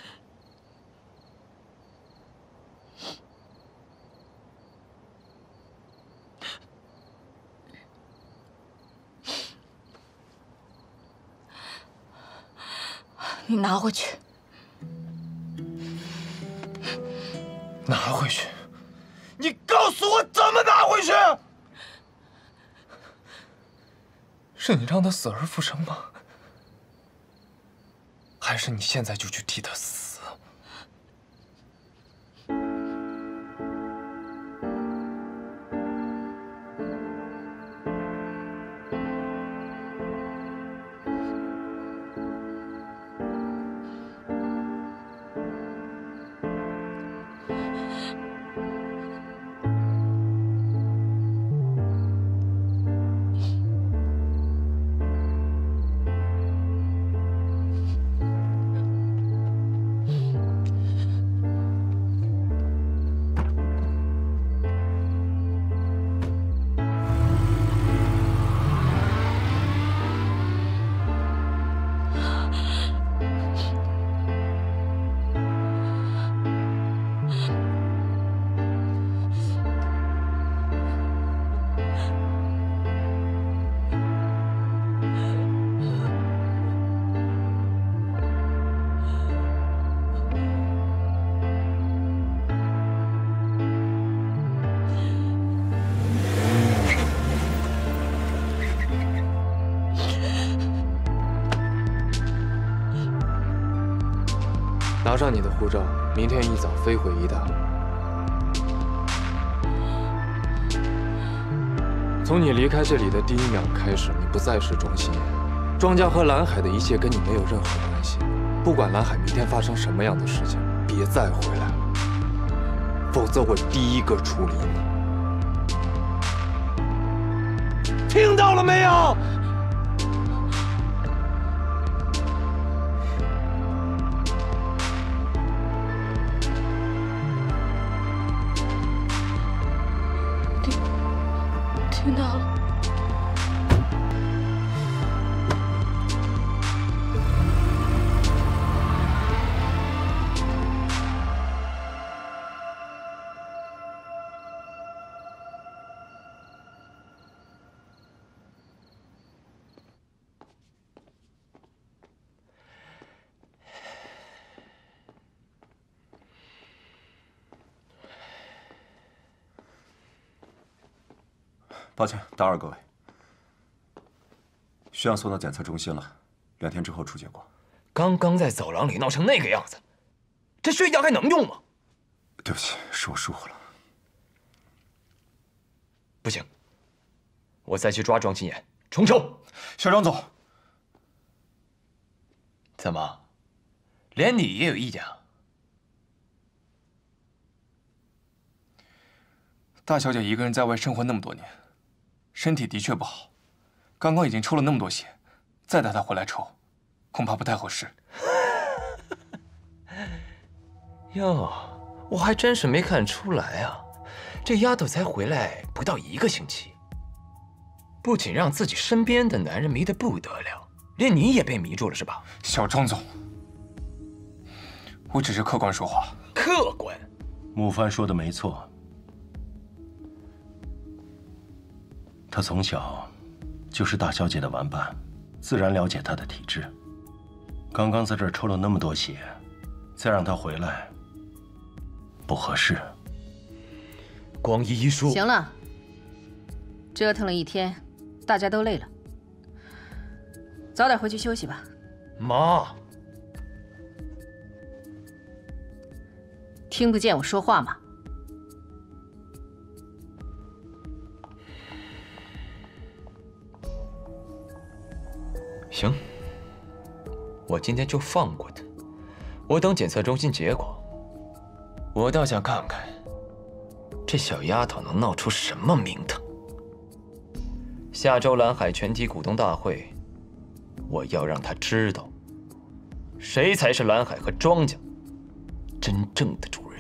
你拿回去， 拿回去。你告诉我怎么拿回去？是你让他死而复生吗？还是你现在就去替他死？拿上你的护照，明天一早飞回医大。从你离开这里的第一秒开始，你不再是庄心妍。庄家和蓝海的一切跟你没有任何关系。不管蓝海明天发生什么样的事情，别再回来了，否则我第一个处理你。听到了没有？ 听到了。 抱歉，打扰各位。徐阳送到检测中心了，两天之后出结果。 刚刚在走廊里闹成那个样子，这血样还能用吗？ 对不起，是我疏忽了。 不行，我再去抓庄心妍，重抽。 小庄总， 怎么，连你也有意见啊？ 大小姐一个人在外生活那么多年，身体的确不好。刚刚已经抽了那么多血，再带她回来抽，恐怕不太合适。 哟，我还真是没看出来啊，这丫头才回来不到一个星期，不仅让自己身边的男人迷得不得了，连你也被迷住了是吧？ 小庄总，我只是客观说话。 客观？ 木帆说的没错，他从小就是大小姐的玩伴，自然了解她的体质。刚刚在这儿抽了那么多血，再让她回来不合适。 光一说， 行了，折腾了一天，大家都累了。 早点回去休息吧。 妈， 听不见我说话吗？ 行，我今天就放过他。我等检测中心结果。我倒想看看，这小丫头能闹出什么名堂。下周蓝海全体股东大会，我要让她知道，谁才是蓝海和庄家真正的主人。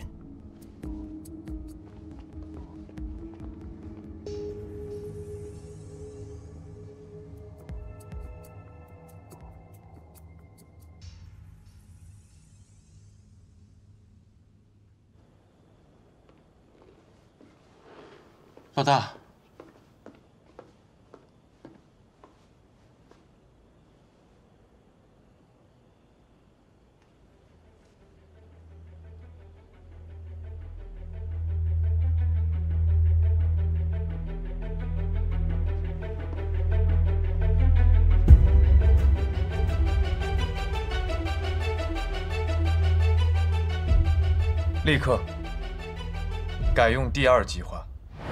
老大， 立刻改用第二计划。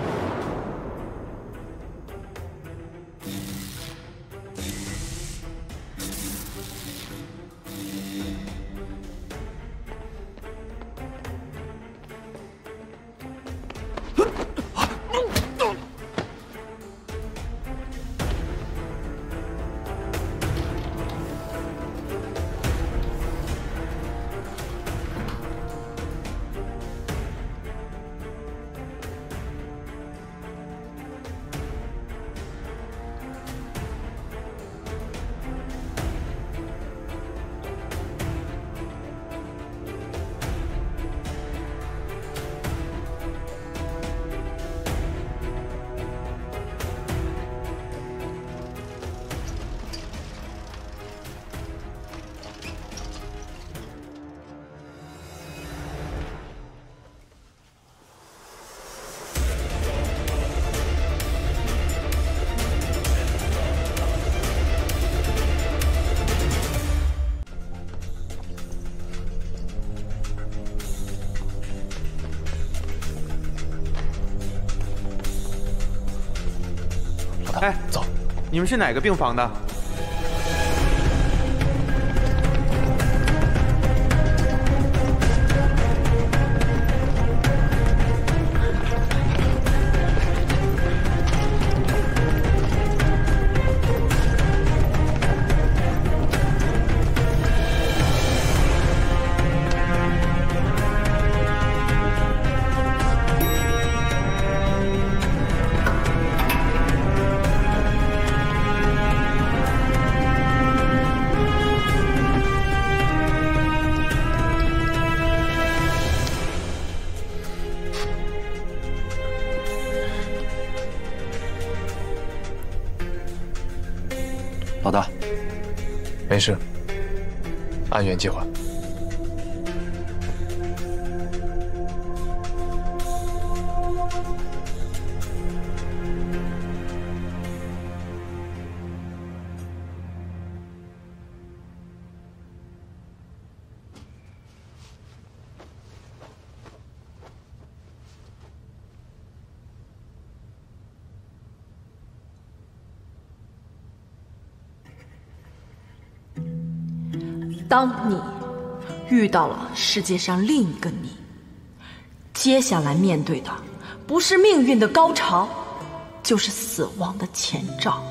哎，走，你们是哪个病房的？ 老大，没事，按原计划。 当你遇到了世界上另一个你，接下来面对的不是命运的高潮，就是死亡的前兆。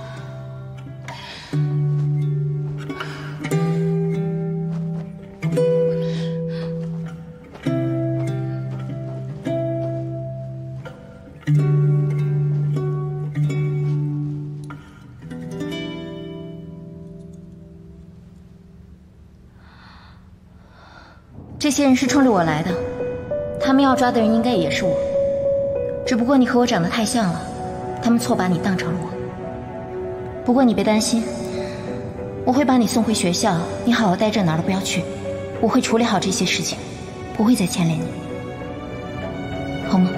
这些人是冲着我来的，他们要抓的人应该也是我，只不过你和我长得太像了，他们错把你当成了我。不过你别担心，我会把你送回学校，你好好待着，哪儿都不要去，我会处理好这些事情，不会再牵连你，好吗？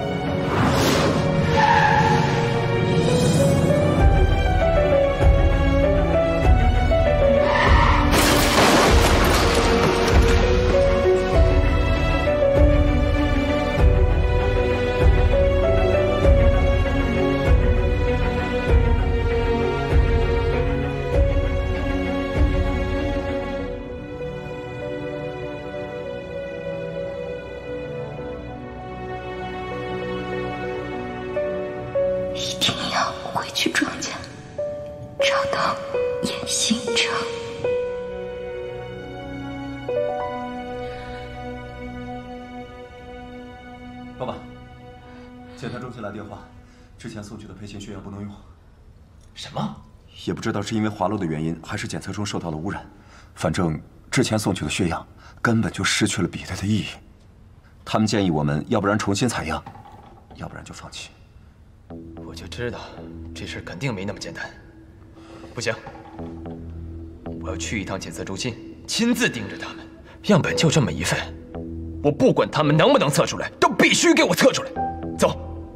一定要回去庄家，找到严行成。 老板，检测中心来电话，之前送去的配型血样不能用。 什么？ 也不知道是因为滑漏的原因，还是检测中受到了污染。反正之前送去的血样根本就失去了比对的意义。他们建议我们要不然重新采样，要不然就放弃。 我就知道这事肯定没那么简单。不行，我要去一趟检测中心，亲自盯着他们。样本就这么一份，我不管他们能不能测出来，都必须给我测出来。走。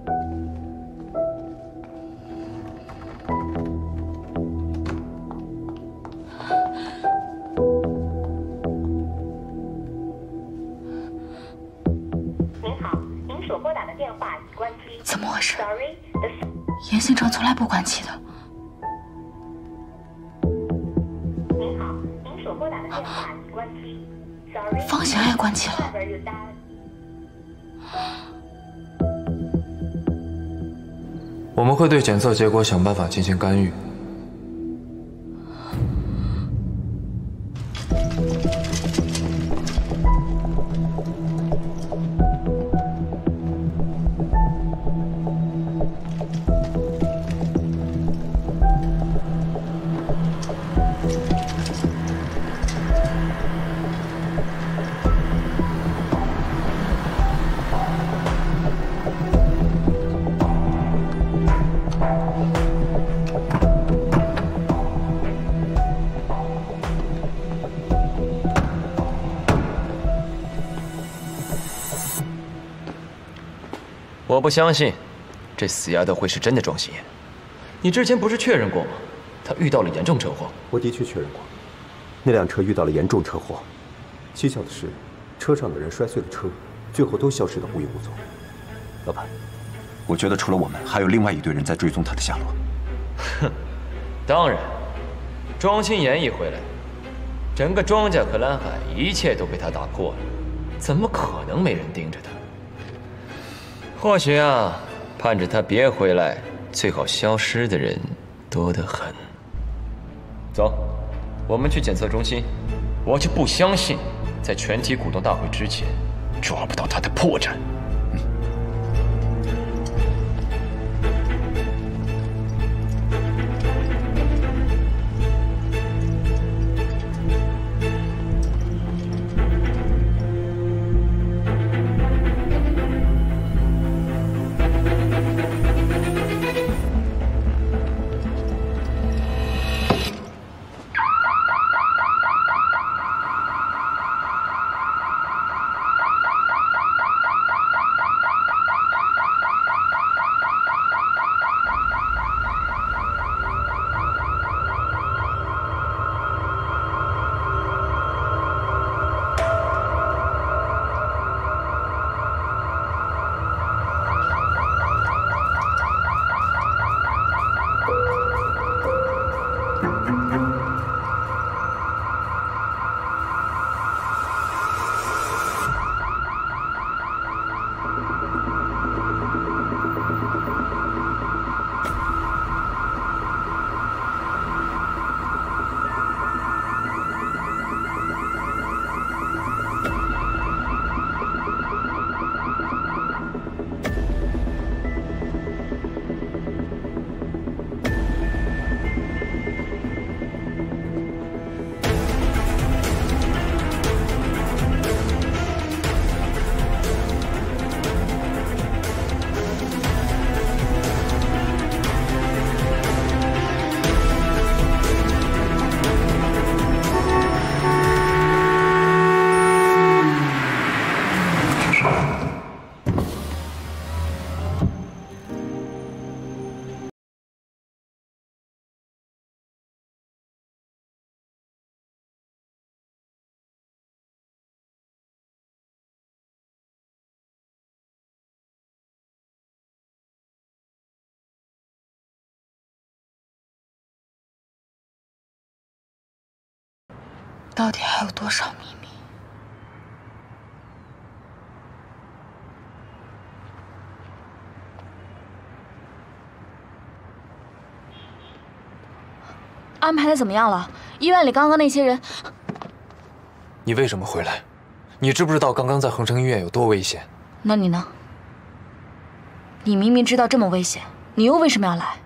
怎么回事？严行成从来不关机的。您好，您所拨打的电话已关机。方形也关机了。 我们会对检测结果想办法进行干预。 我不相信，这死丫头会是真的庄心妍。你之前不是确认过吗？她遇到了严重车祸。 我的确确认过，那辆车遇到了严重车祸。蹊跷的是，车上的人摔碎了车，最后都消失得无影无踪。 老板，我觉得除了我们，还有另外一队人在追踪他的下落。 哼，当然，庄心妍一回来，整个庄家和蓝海一切都被他打破了，怎么可能没人盯着他？或许啊，盼着他别回来，最好消失的人多得很。走，我们去检测中心。我就不相信，在全体股东大会之前，抓不到他的破绽。 到底还有多少秘密？ 安排的怎么样了？医院里刚刚那些人…… 你为什么回来？你知不知道刚刚在恒生医院有多危险？ 那你呢？你明明知道这么危险，你又为什么要来？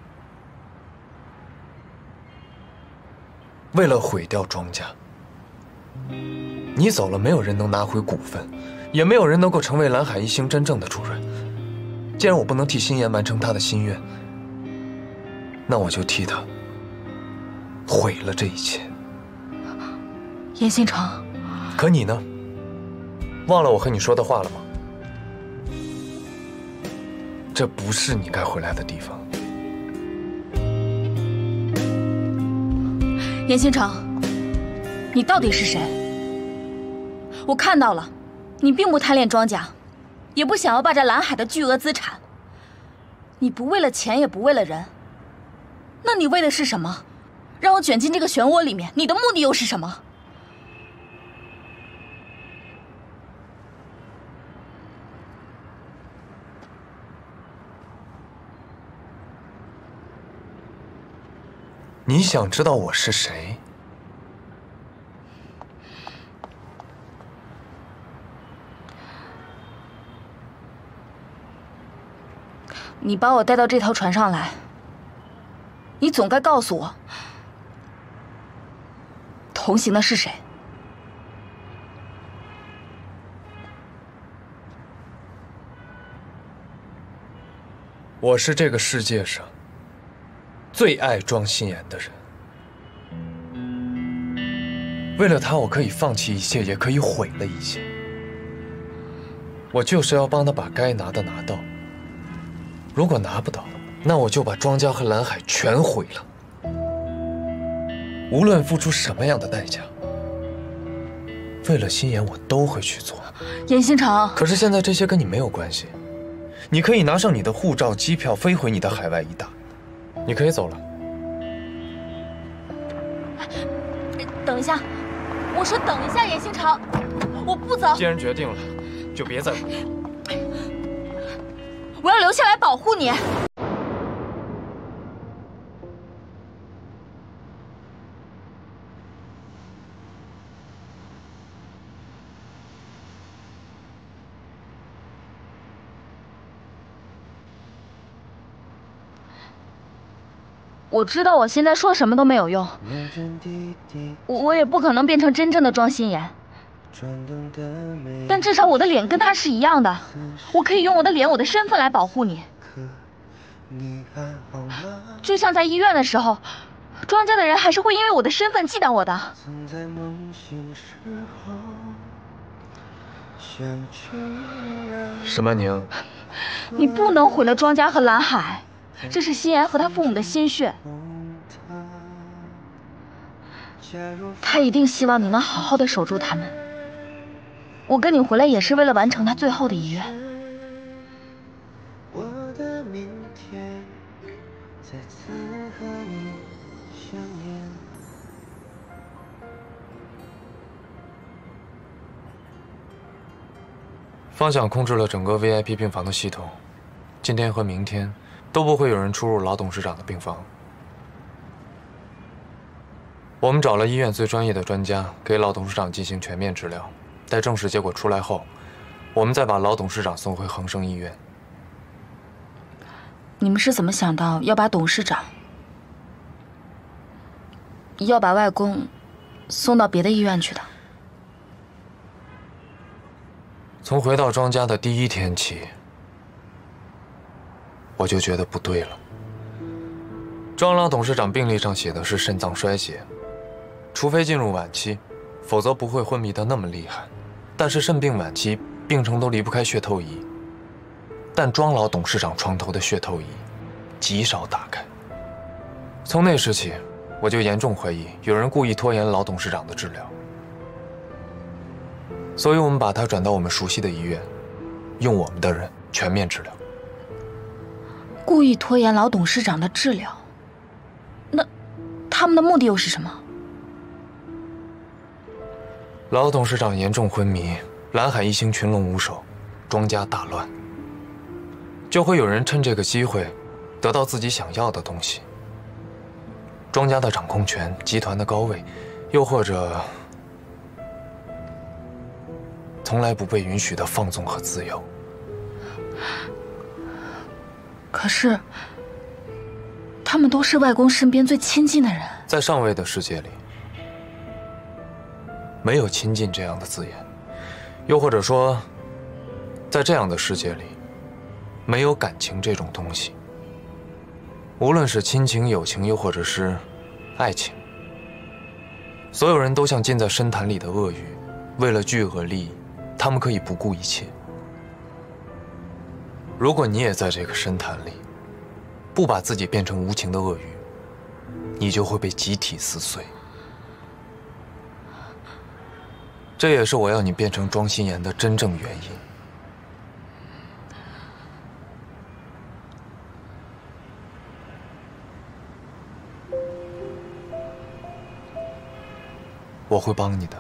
为了毁掉庄家。你走了，没有人能拿回股份，也没有人能够成为蓝海一星真正的主人。既然我不能替心妍完成她的心愿，那我就替她毁了这一切。 严新成， 可你呢？忘了我和你说的话了吗？这不是你该回来的地方。 严新成，你到底是谁？我看到了，你并不贪恋庄家，也不想要霸占蓝海的巨额资产。你不为了钱，也不为了人，那你为的是什么？让我卷进这个漩涡里面，你的目的又是什么？ 你想知道我是谁？ 你把我带到这条船上来，你总该告诉我，同行的是谁？ 我是这个世界上最爱庄心妍的人。为了他，我可以放弃一切，也可以毁了一切。我就是要帮他把该拿的拿到。如果拿不到，那我就把庄家和蓝海全毁了。无论付出什么样的代价，为了心妍，我都会去做。 严新成， 可是现在这些跟你没有关系。你可以拿上你的护照、机票，飞回你的海外一大。你可以走了。 等一下，我说等一下，严新成，我不走。 既然决定了，就别再回头。 我要留下来保护你。我知道我现在说什么都没有用，我我也不可能变成真正的庄心妍，但至少我的脸跟他是一样的，我可以用我的脸、我的身份来保护你。就像在医院的时候，庄家的人还是会因为我的身份忌惮我的。 沈曼宁， 你不能毁了庄家和蓝海。这是心妍和他父母的心血，他一定希望你能好好的守住他们。我跟你回来也是为了完成他最后的遗愿。 我的明天再次和你相见。 方想控制了整个 V I P 病房的系统，今天和明天都不会有人出入老董事长的病房。我们找了医院最专业的专家，给老董事长进行全面治疗。待正式结果出来后，我们再把老董事长送回恒生医院。 你们是怎么想到要把董事长、要把外公送到别的医院去的？ 从回到庄家的第一天起，我就觉得不对了。庄老董事长病历上写的是肾脏衰竭，除非进入晚期，否则不会昏迷得那么厉害。但是肾病晚期，病程都离不开血透仪。但庄老董事长床头的血透仪极少打开。从那时起，我就严重怀疑有人故意拖延老董事长的治疗。所以我们把他转到我们熟悉的医院，用我们的人全面治疗。 故意拖延老董事长的治疗，那他们的目的又是什么？ 老董事长严重昏迷，蓝海一星群龙无首，庄家大乱，就会有人趁这个机会得到自己想要的东西。 庄家的掌控权、集团的高位，又或者从来不被允许的放纵和自由。 可是，他们都是外公身边最亲近的人。 在上位的世界里，没有亲近这样的字眼，又或者说，在这样的世界里，没有感情这种东西。无论是亲情、友情，又或者是爱情，所有人都像浸在深潭里的鳄鱼，为了巨额利益，他们可以不顾一切。如果你也在这个深潭里，不把自己变成无情的鳄鱼，你就会被集体撕碎。这也是我要你变成庄心妍的真正原因。我会帮你的，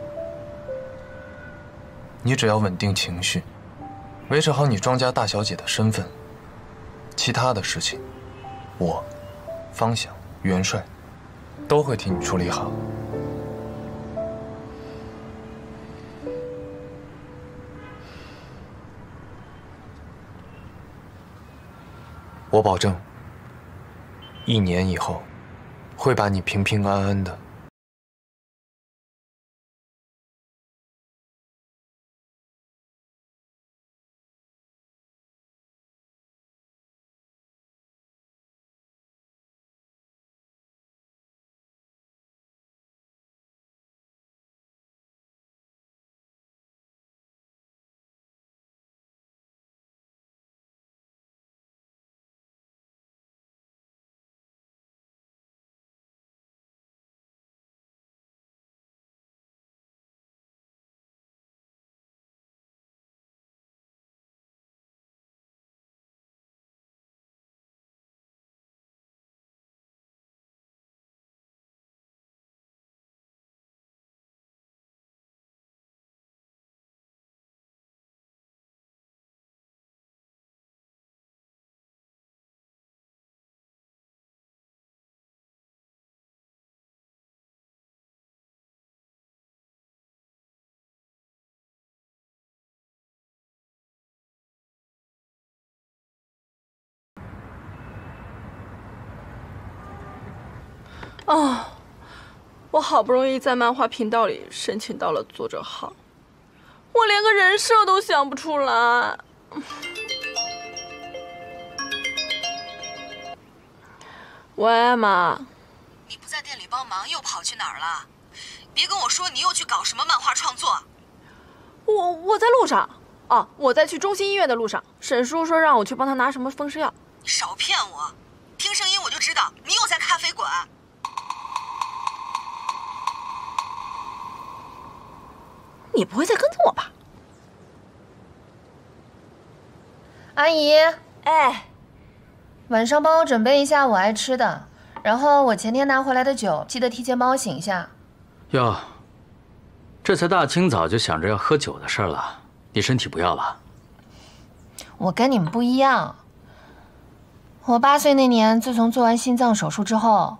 你只要稳定情绪，维持好你庄家大小姐的身份，其他的事情，我、方想、元帅都会替你处理好。我保证，一年以后，会把你平平安安的。 哦，我好不容易在漫画频道里申请到了作者号，我连个人设都想不出来。喂，妈。 你不在店里帮忙，又跑去哪儿了？别跟我说你又去搞什么漫画创作。 我我在路上。哦，我在去中心医院的路上。沈叔说让我去帮他拿什么风湿药。 你少骗我！听声音我就知道你又在咖啡馆。 你不会再跟踪我吧？ 阿姨， 哎， 晚上帮我准备一下我爱吃的，然后我前天拿回来的酒，记得提前帮我醒一下。 哟，这才大清早就想着要喝酒的事儿了，你身体不要吧？ 我跟你们不一样，我八岁那年，自从做完心脏手术之后，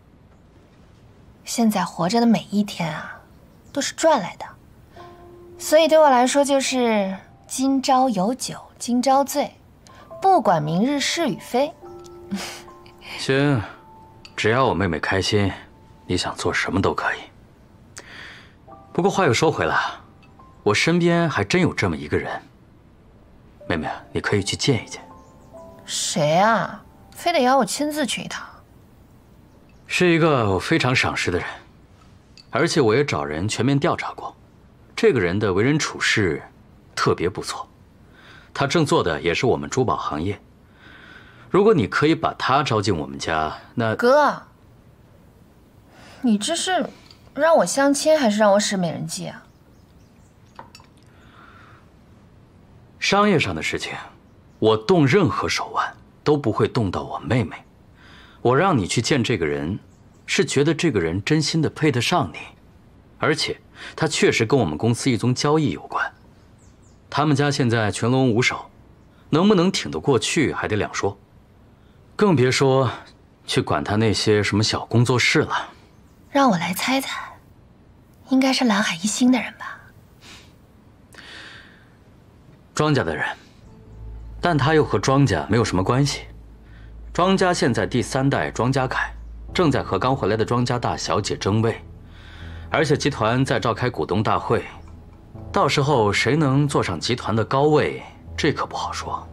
现在活着的每一天啊，都是赚来的。所以对我来说就是今朝有酒今朝醉，不管明日是与非。 行，只要我妹妹开心，你想做什么都可以。不过话又说回来，我身边还真有这么一个人，妹妹，你可以去见一见。 谁啊？非得要我亲自去一趟？ 是一个我非常赏识的人，而且我也找人全面调查过。这个人的为人处事特别不错，他正做的也是我们珠宝行业。如果你可以把他招进我们家，那哥，你这是让我相亲还是让我使美人计啊？ 商业上的事情，我动任何手腕都不会动到我妹妹。我让你去见这个人，是觉得这个人真心的配得上你，而且他确实跟我们公司一宗交易有关。他们家现在全龙无首，能不能挺得过去还得两说，更别说去管他那些什么小工作室了。 让我来猜猜，应该是蓝海一星的人吧？ 庄家的人，但他又和庄家没有什么关系。庄家现在第三代庄家凯正在和刚回来的庄家大小姐争位，而且集团在召开股东大会，到时候谁能坐上集团的高位，这可不好说。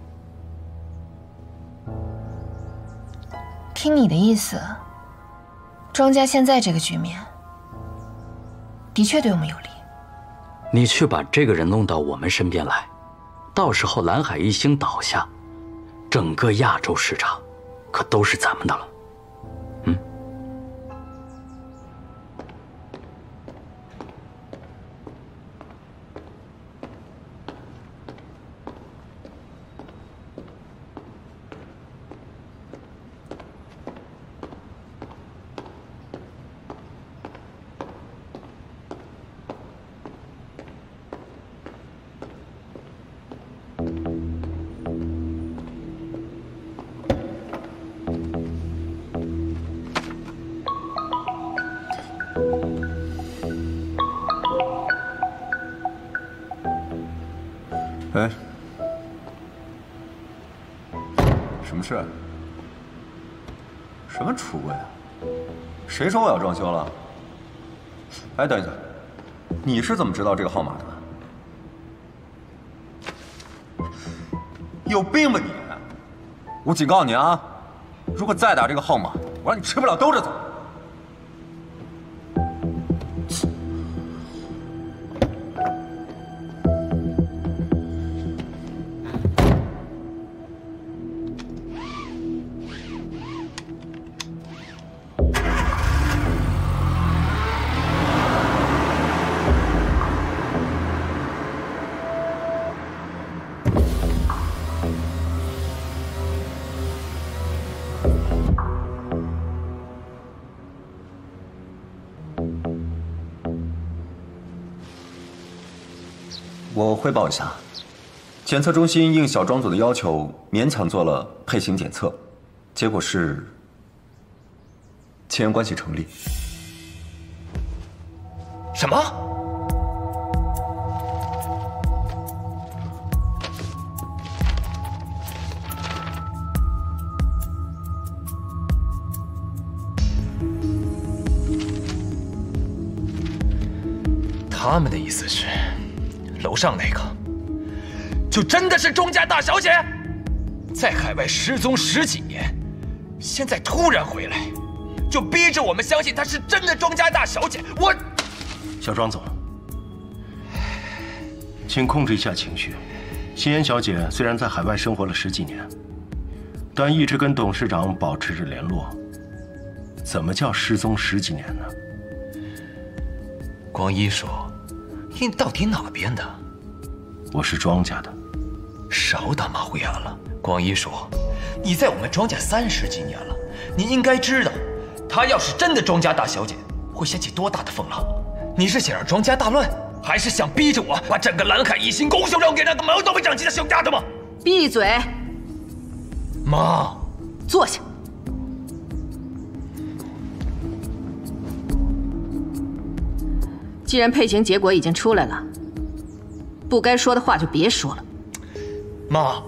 听你的意思，庄家现在这个局面的确对我们有利。 你去把这个人弄到我们身边来，到时候蓝海一星倒下，整个亚洲市场可都是咱们的了。嗯。 哎，什么事？什么出轨啊？谁说我要装修了？哎，等一下，你是怎么知道这个号码的？有病吧你！我警告你啊，如果再打这个号码，我让你吃不了兜着走。 我汇报一下，检测中心应小庄组的要求，勉强做了配型检测，结果是亲缘关系成立。 什么？ 他们的意思是？ 楼上那个，就真的是庄家大小姐，在海外失踪十几年，现在突然回来，就逼着我们相信她是真的庄家大小姐。我， 小庄总，请控制一下情绪。心妍小姐虽然在海外生活了十几年，但一直跟董事长保持着联络。怎么叫失踪十几年呢？ 光一说。 你到底哪边的？ 我是庄家的。 少打马虎眼了。光一说，你在我们庄家三十几年了，你应该知道，她要是真的庄家大小姐，会掀起多大的风浪。你是想让庄家大乱，还是想逼着我把整个蓝海一星拱手让给那个毛都没长齐的小丫头吗？ 闭嘴！ 妈， 坐下。 既然配型结果已经出来了，不该说的话就别说了。 妈，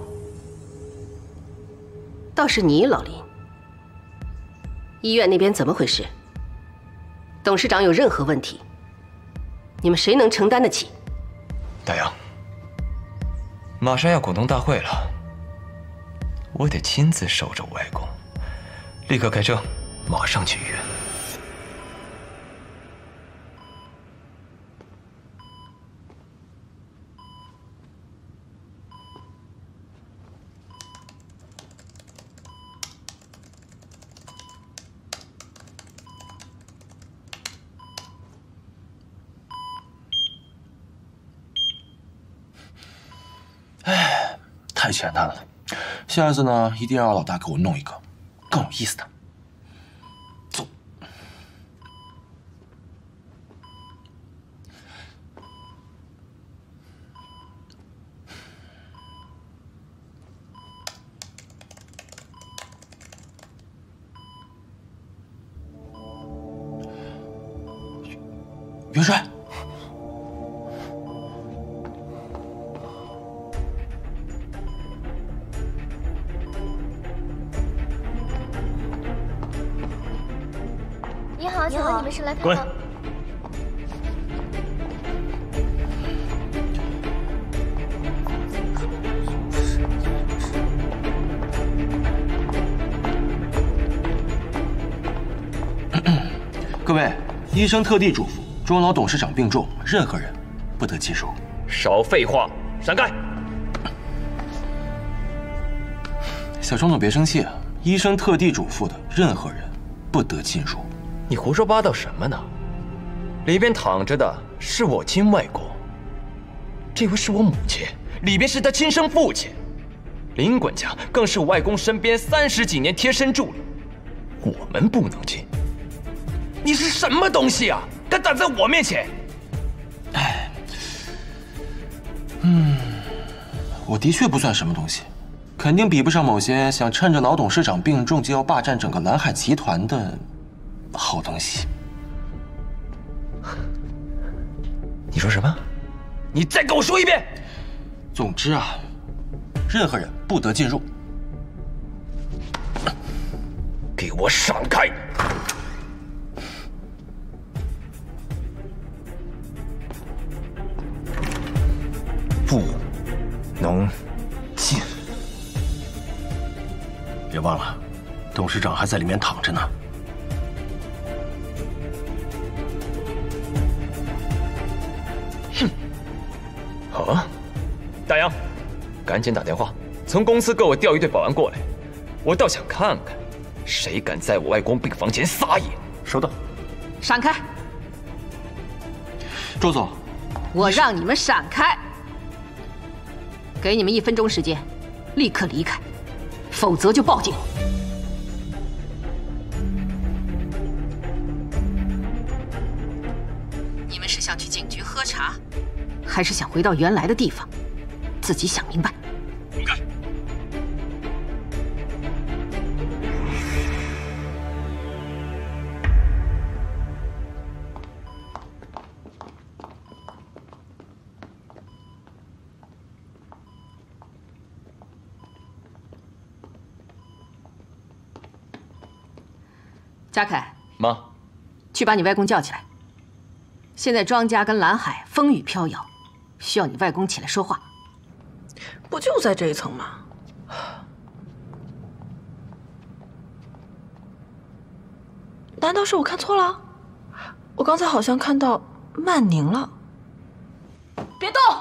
倒是你，老林，医院那边怎么回事？董事长有任何问题，你们谁能承担得起？ 大洋，马上要股东大会了，我得亲自守着我外公，立刻开车，马上去医院。 哎，太简单了，下次呢一定要让老大给我弄一个更有意思的。走。 元帅。 你好，请问你们是来看滚！ 各位，医生特地嘱咐庄老董事长病重，任何人不得进入。 少废话，闪开！ 小庄总别生气啊，医生特地嘱咐的，任何人不得进入。 你胡说八道什么呢？里边躺着的是我亲外公，这位是我母亲，里边是他亲生父亲，林管家更是我外公身边三十几年贴身助理，我们不能进。你是什么东西啊？敢挡在我面前？ 哎，嗯，我的确不算什么东西，肯定比不上某些想趁着老董事长病重就要霸占整个蓝海集团的。 好东西！ 你说什么？你再给我说一遍！ 总之啊，任何人不得进入。 给我闪开！不能进！ 别忘了，董事长还在里面躺着呢。 好啊，大洋，赶紧打电话，从公司给我调一队保安过来。我倒想看看，谁敢在我外公病房前撒野。 收到。 闪开！ 周总， 我让你们闪开！给你们一分钟时间，立刻离开，否则就报警。你们是想去警局喝茶？ 还是想回到原来的地方，自己想明白。 滚开！ 嘉凯， 妈， 去把你外公叫起来。现在庄家跟蓝海风雨飘摇。 需要你外公起来说话， 不就在这一层吗？难道是我看错了？我刚才好像看到曼宁了。 别动！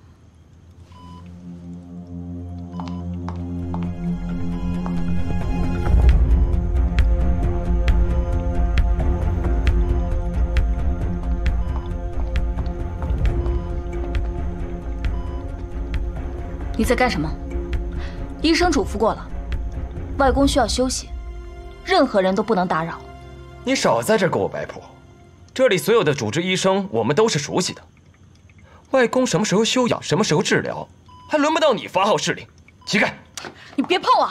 你在干什么？医生嘱咐过了，外公需要休息，任何人都不能打扰。 你少在这给我摆谱，这里所有的主治医生我们都是熟悉的。外公什么时候休养，什么时候治疗，还轮不到你发号施令。起开！ 你别碰我！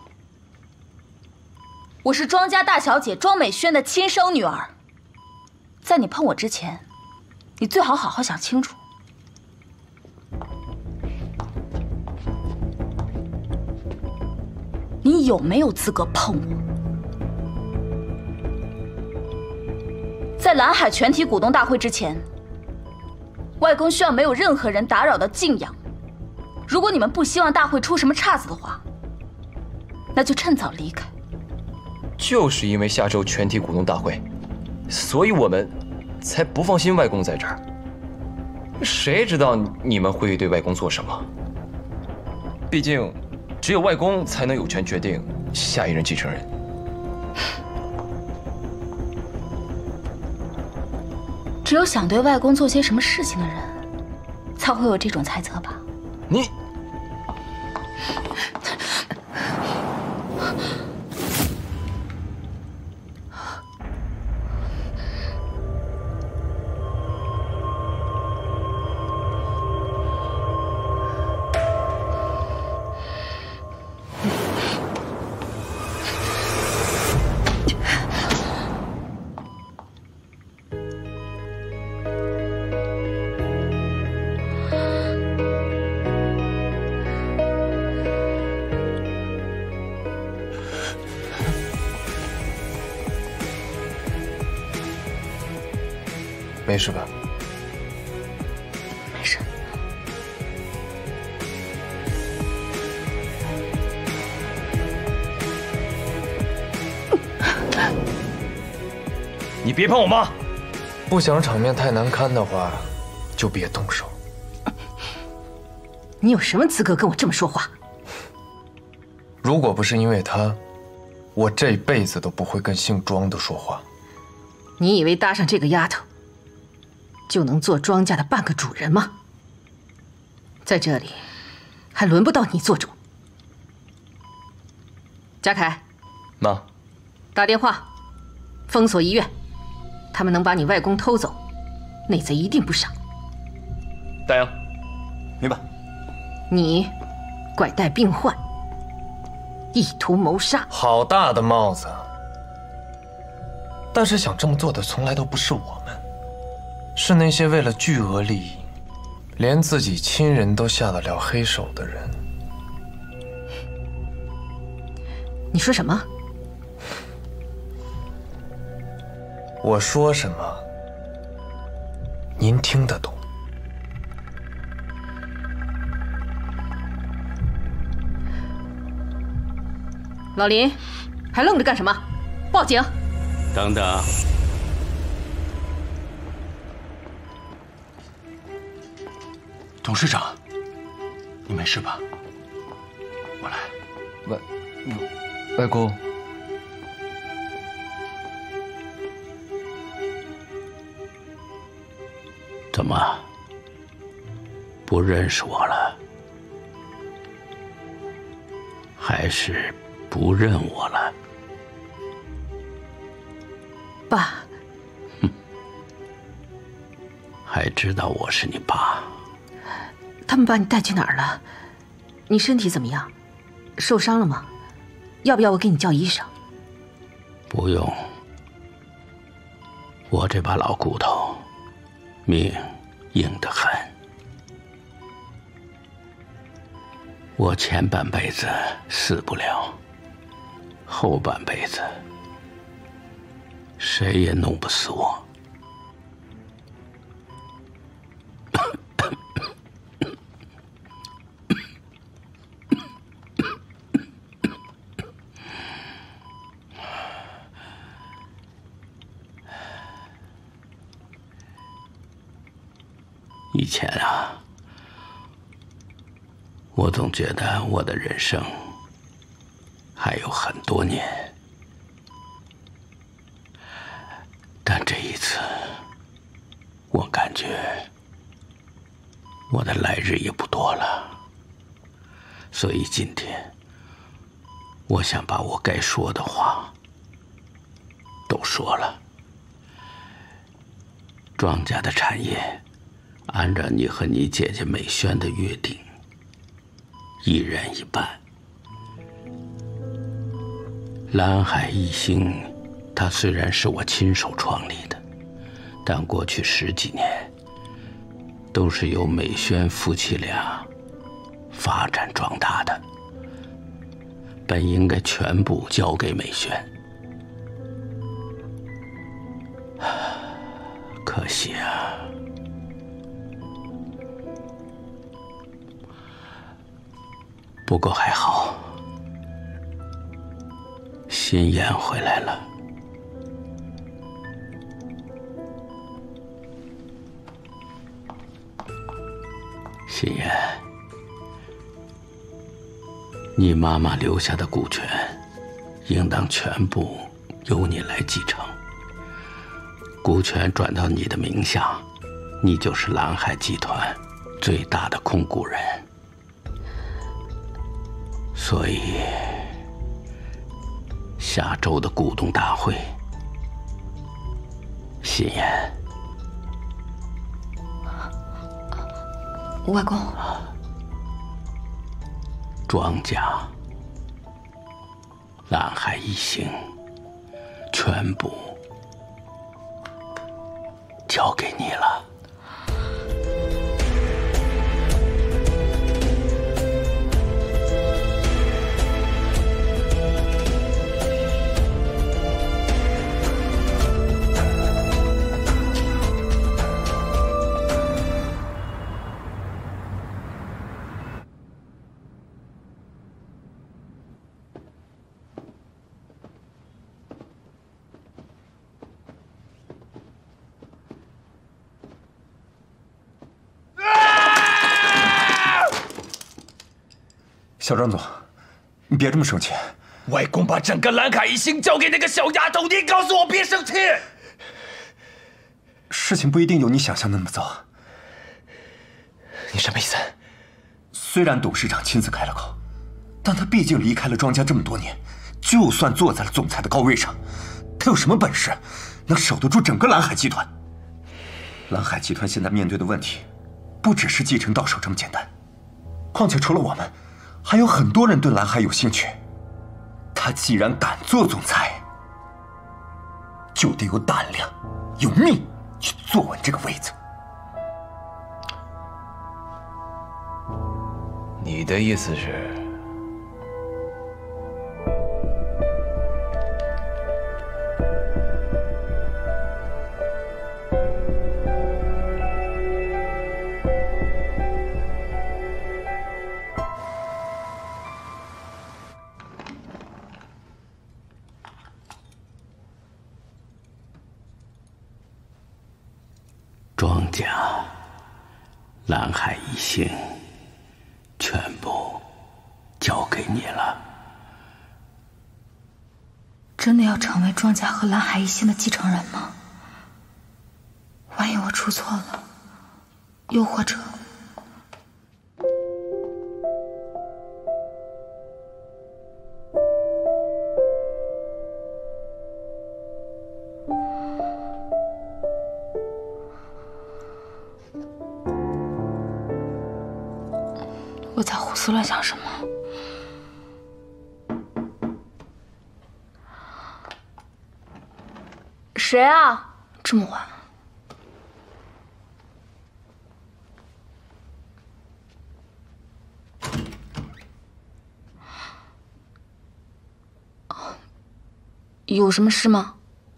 我是庄家大小姐庄美轩的亲生女儿，在你碰我之前，你最好好好想清楚。 你有没有资格碰我？在蓝海全体股东大会之前，外公需要没有任何人打扰的静养。如果你们不希望大会出什么岔子的话，那就趁早离开。 就是因为下周全体股东大会，所以我们才不放心外公在这儿。谁知道你们会对外公做什么？毕竟。 只有外公才能有权决定下一任继承人。 只有想对外公做些什么事情的人，才会有这种猜测吧？ 你。 没事吧？ 没事。 你别碰我妈！不想场面太难堪的话，就别动手。 你有什么资格跟我这么说话？ 如果不是因为她，我这辈子都不会跟姓庄的说话。 你以为搭上这个丫头，就能做庄家的半个主人吗？在这里，还轮不到你做主。嘉凯， 妈， 打电话，封锁医院。他们能把你外公偷走，内贼一定不少。 大洋， 明白。 你拐带病患，意图谋杀。 好大的帽子！但是想这么做的从来都不是我们，是那些为了巨额利益，连自己亲人都下得了黑手的人。 你说什么？ 我说什么，您听得懂？ 老林，还愣着干什么？报警！ 等等， 董事长，你没事吧？我来。 外外公。 怎么，不认识我了？还是不认我了？ 爸， 还知道我是你爸？ 他们把你带去哪儿了？你身体怎么样？受伤了吗？要不要我给你叫医生？ 不用，我这把老骨头，命硬得很。我前半辈子死不了，后半辈子谁也弄不死我。以前啊，我总觉得我的人生还有很多年，但这一次，我感觉我的来日也不多了。所以今天，我想把我该说的话都说了。庄家的产业，按照你和你姐姐美萱的约定，一人一半。蓝海一星，它虽然是我亲手创立的，但过去十几年都是由美萱夫妻俩发展壮大的，本应该全部交给美萱，可惜啊。不过还好，心妍回来了。心妍，你妈妈留下的股权，应当全部由你来继承。股权转到你的名下，你就是蓝海集团最大的控股人。所以，下周的股东大会，心妍， 外公， 庄家、蓝海一星，全部交给你了。 小张总，你别这么生气。 外公把整个蓝海一星交给那个小丫头，你告诉我别生气。 事情不一定有你想象的那么糟。 你什么意思？ 虽然董事长亲自开了口，但他毕竟离开了庄家这么多年，就算坐在了总裁的高位上，他有什么本事能守得住整个蓝海集团？蓝海集团现在面对的问题，不只是继承到手这么简单。况且除了我们，还有很多人对蓝海有兴趣。他既然敢做总裁，就得有胆量、有命去坐稳这个位子。 你的意思是？ 庄家、蓝海一星，全部交给你了。 真的要成为庄家和蓝海一星的继承人吗？万一我出错了，又或者……我在胡思乱想什么？谁啊？这么晚？有什么事吗？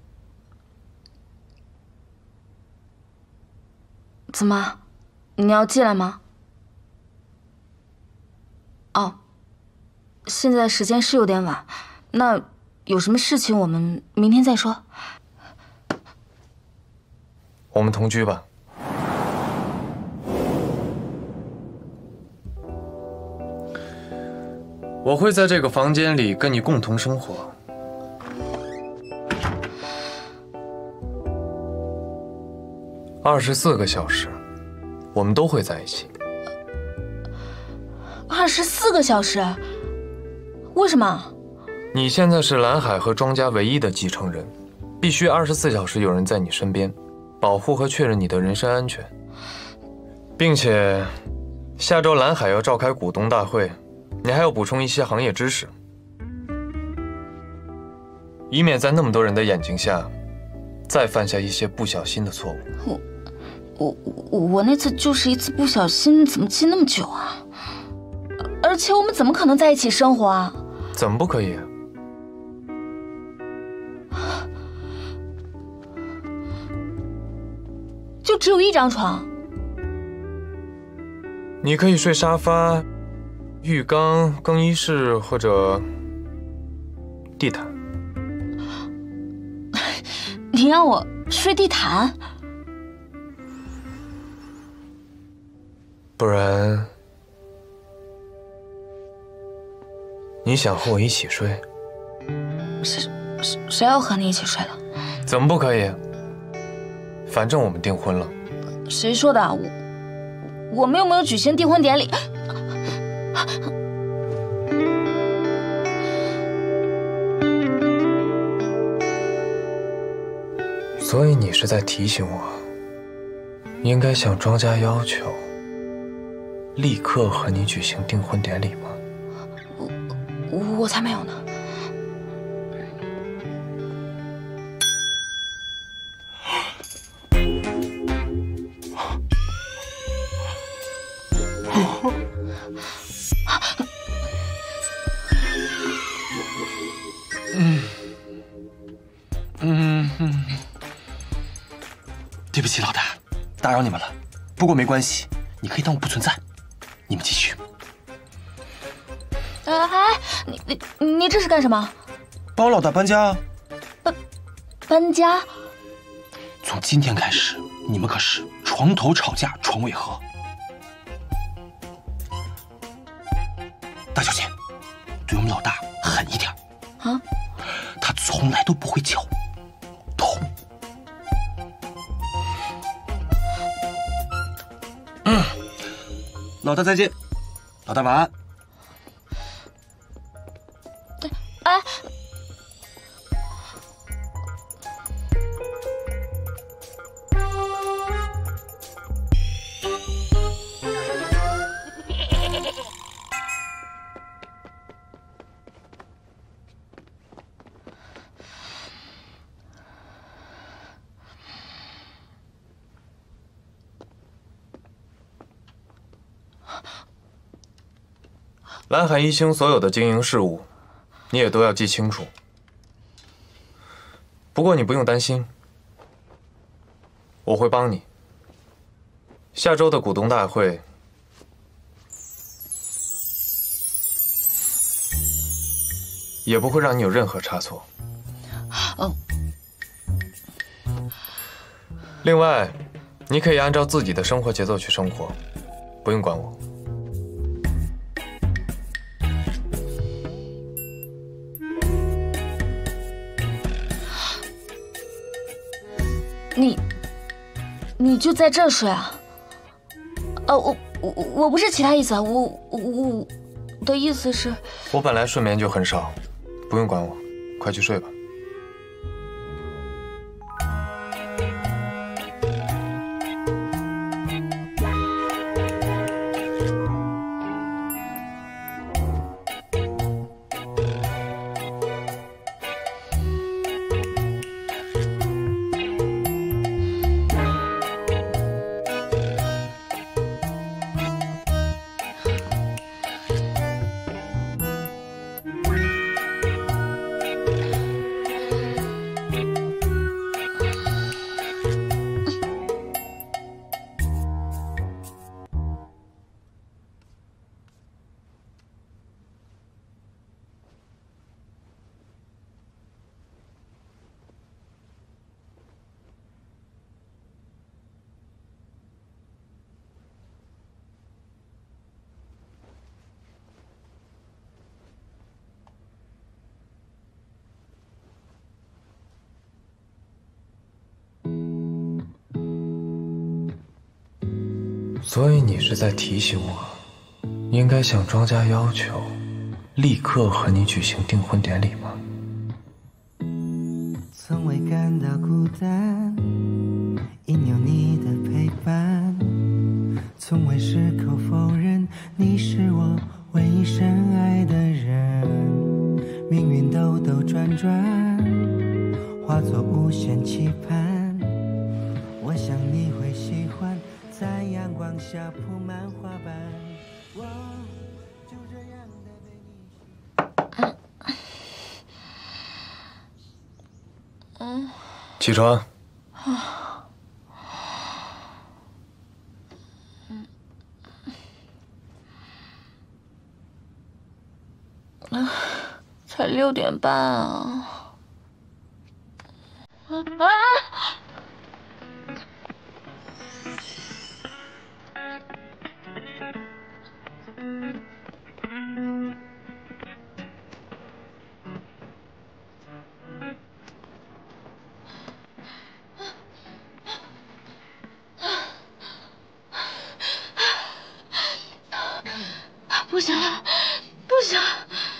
怎么？你要进来吗？哦，现在时间是有点晚，那有什么事情我们明天再说。 我们同居吧。我会在这个房间里跟你共同生活。二十四个小时，我们都会在一起。 二十四个小时？为什么？ 你现在是蓝海和庄家唯一的继承人，必须二十四小时有人在你身边，保护和确认你的人身安全。并且，下周蓝海要召开股东大会，你还要补充一些行业知识，以免在那么多人的眼睛下，再犯下一些不小心的错误。 我，我，我，我那次就是一次不小心，怎么记那么久啊？而且我们怎么可能在一起生活啊？ 怎么不可以？ 就只有一张床。 你可以睡沙发、浴缸、更衣室或者地毯。 你让我睡地毯？ 不然，你想和我一起睡？ 谁谁谁要和你一起睡了？ 怎么不可以？反正我们订婚了。 谁说的？我我们又没有举行订婚典礼。 所以你是在提醒我，应该向庄家要求，立刻和你举行订婚典礼吗？ 我我才没有呢。 嗯嗯嗯，对不起，老大，打扰你们了。不过没关系，你可以当我不存在。你们继续。 哎哎，你你你这是干什么？ 帮老大搬家啊。 搬搬家？ 从今天开始，你们可是床头吵架床尾和。大范小姐，对我们老大狠一点。 啊？ 他从来都不会叫痛。嗯，老大再见，老大晚安。 哎。 蓝海一星所有的经营事务，你也都要记清楚。不过你不用担心，我会帮你。下周的股东大会，也不会让你有任何差错。 哦。 另外，你可以按照自己的生活节奏去生活，不用管我。 你，你就在这儿睡啊？呃，我我我不是其他意思啊，我我我的意思是， 我本来睡眠就很少，不用管我，快去睡吧。所以你是在提醒我，应该向庄家要求，立刻和你举行订婚典礼吗？ 从未感到孤单，因有你的陪伴，从未矢口否认你是我唯一深爱的人。命运兜兜转转，化作无限期盼，我想你会喜欢。 在阳光下铺满花瓣，我就这样的被你。 嗯。 起床。 啊。嗯。才六点半啊。啊！ 不行了，不行了！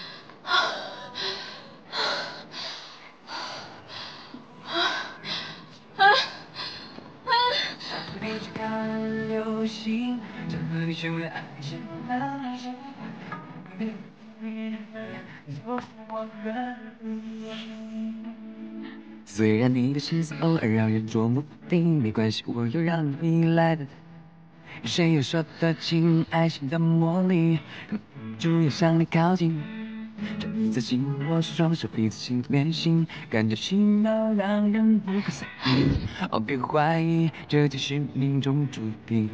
虽然你的心思偶尔让人捉摸不定，没关系，我有让你依赖的。谁又说得清爱情的魔力？就要向你靠近，这次紧握双手，彼此心连心，感觉奇妙让人不可思议。哦，别怀疑，这就是命中注定。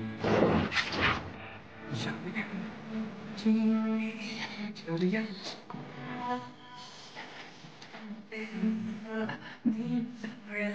就这样。 你的人，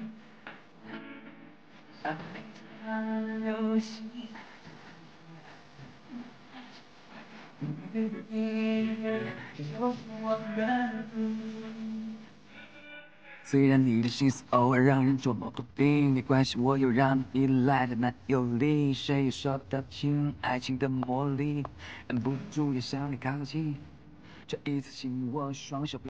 爱他游戏， 虽然你的心思偶尔让人捉摸不定，没关系，我有让你依赖的男友力。谁又说得清爱情的魔力？忍不住也向你靠近，这一次，请我双手。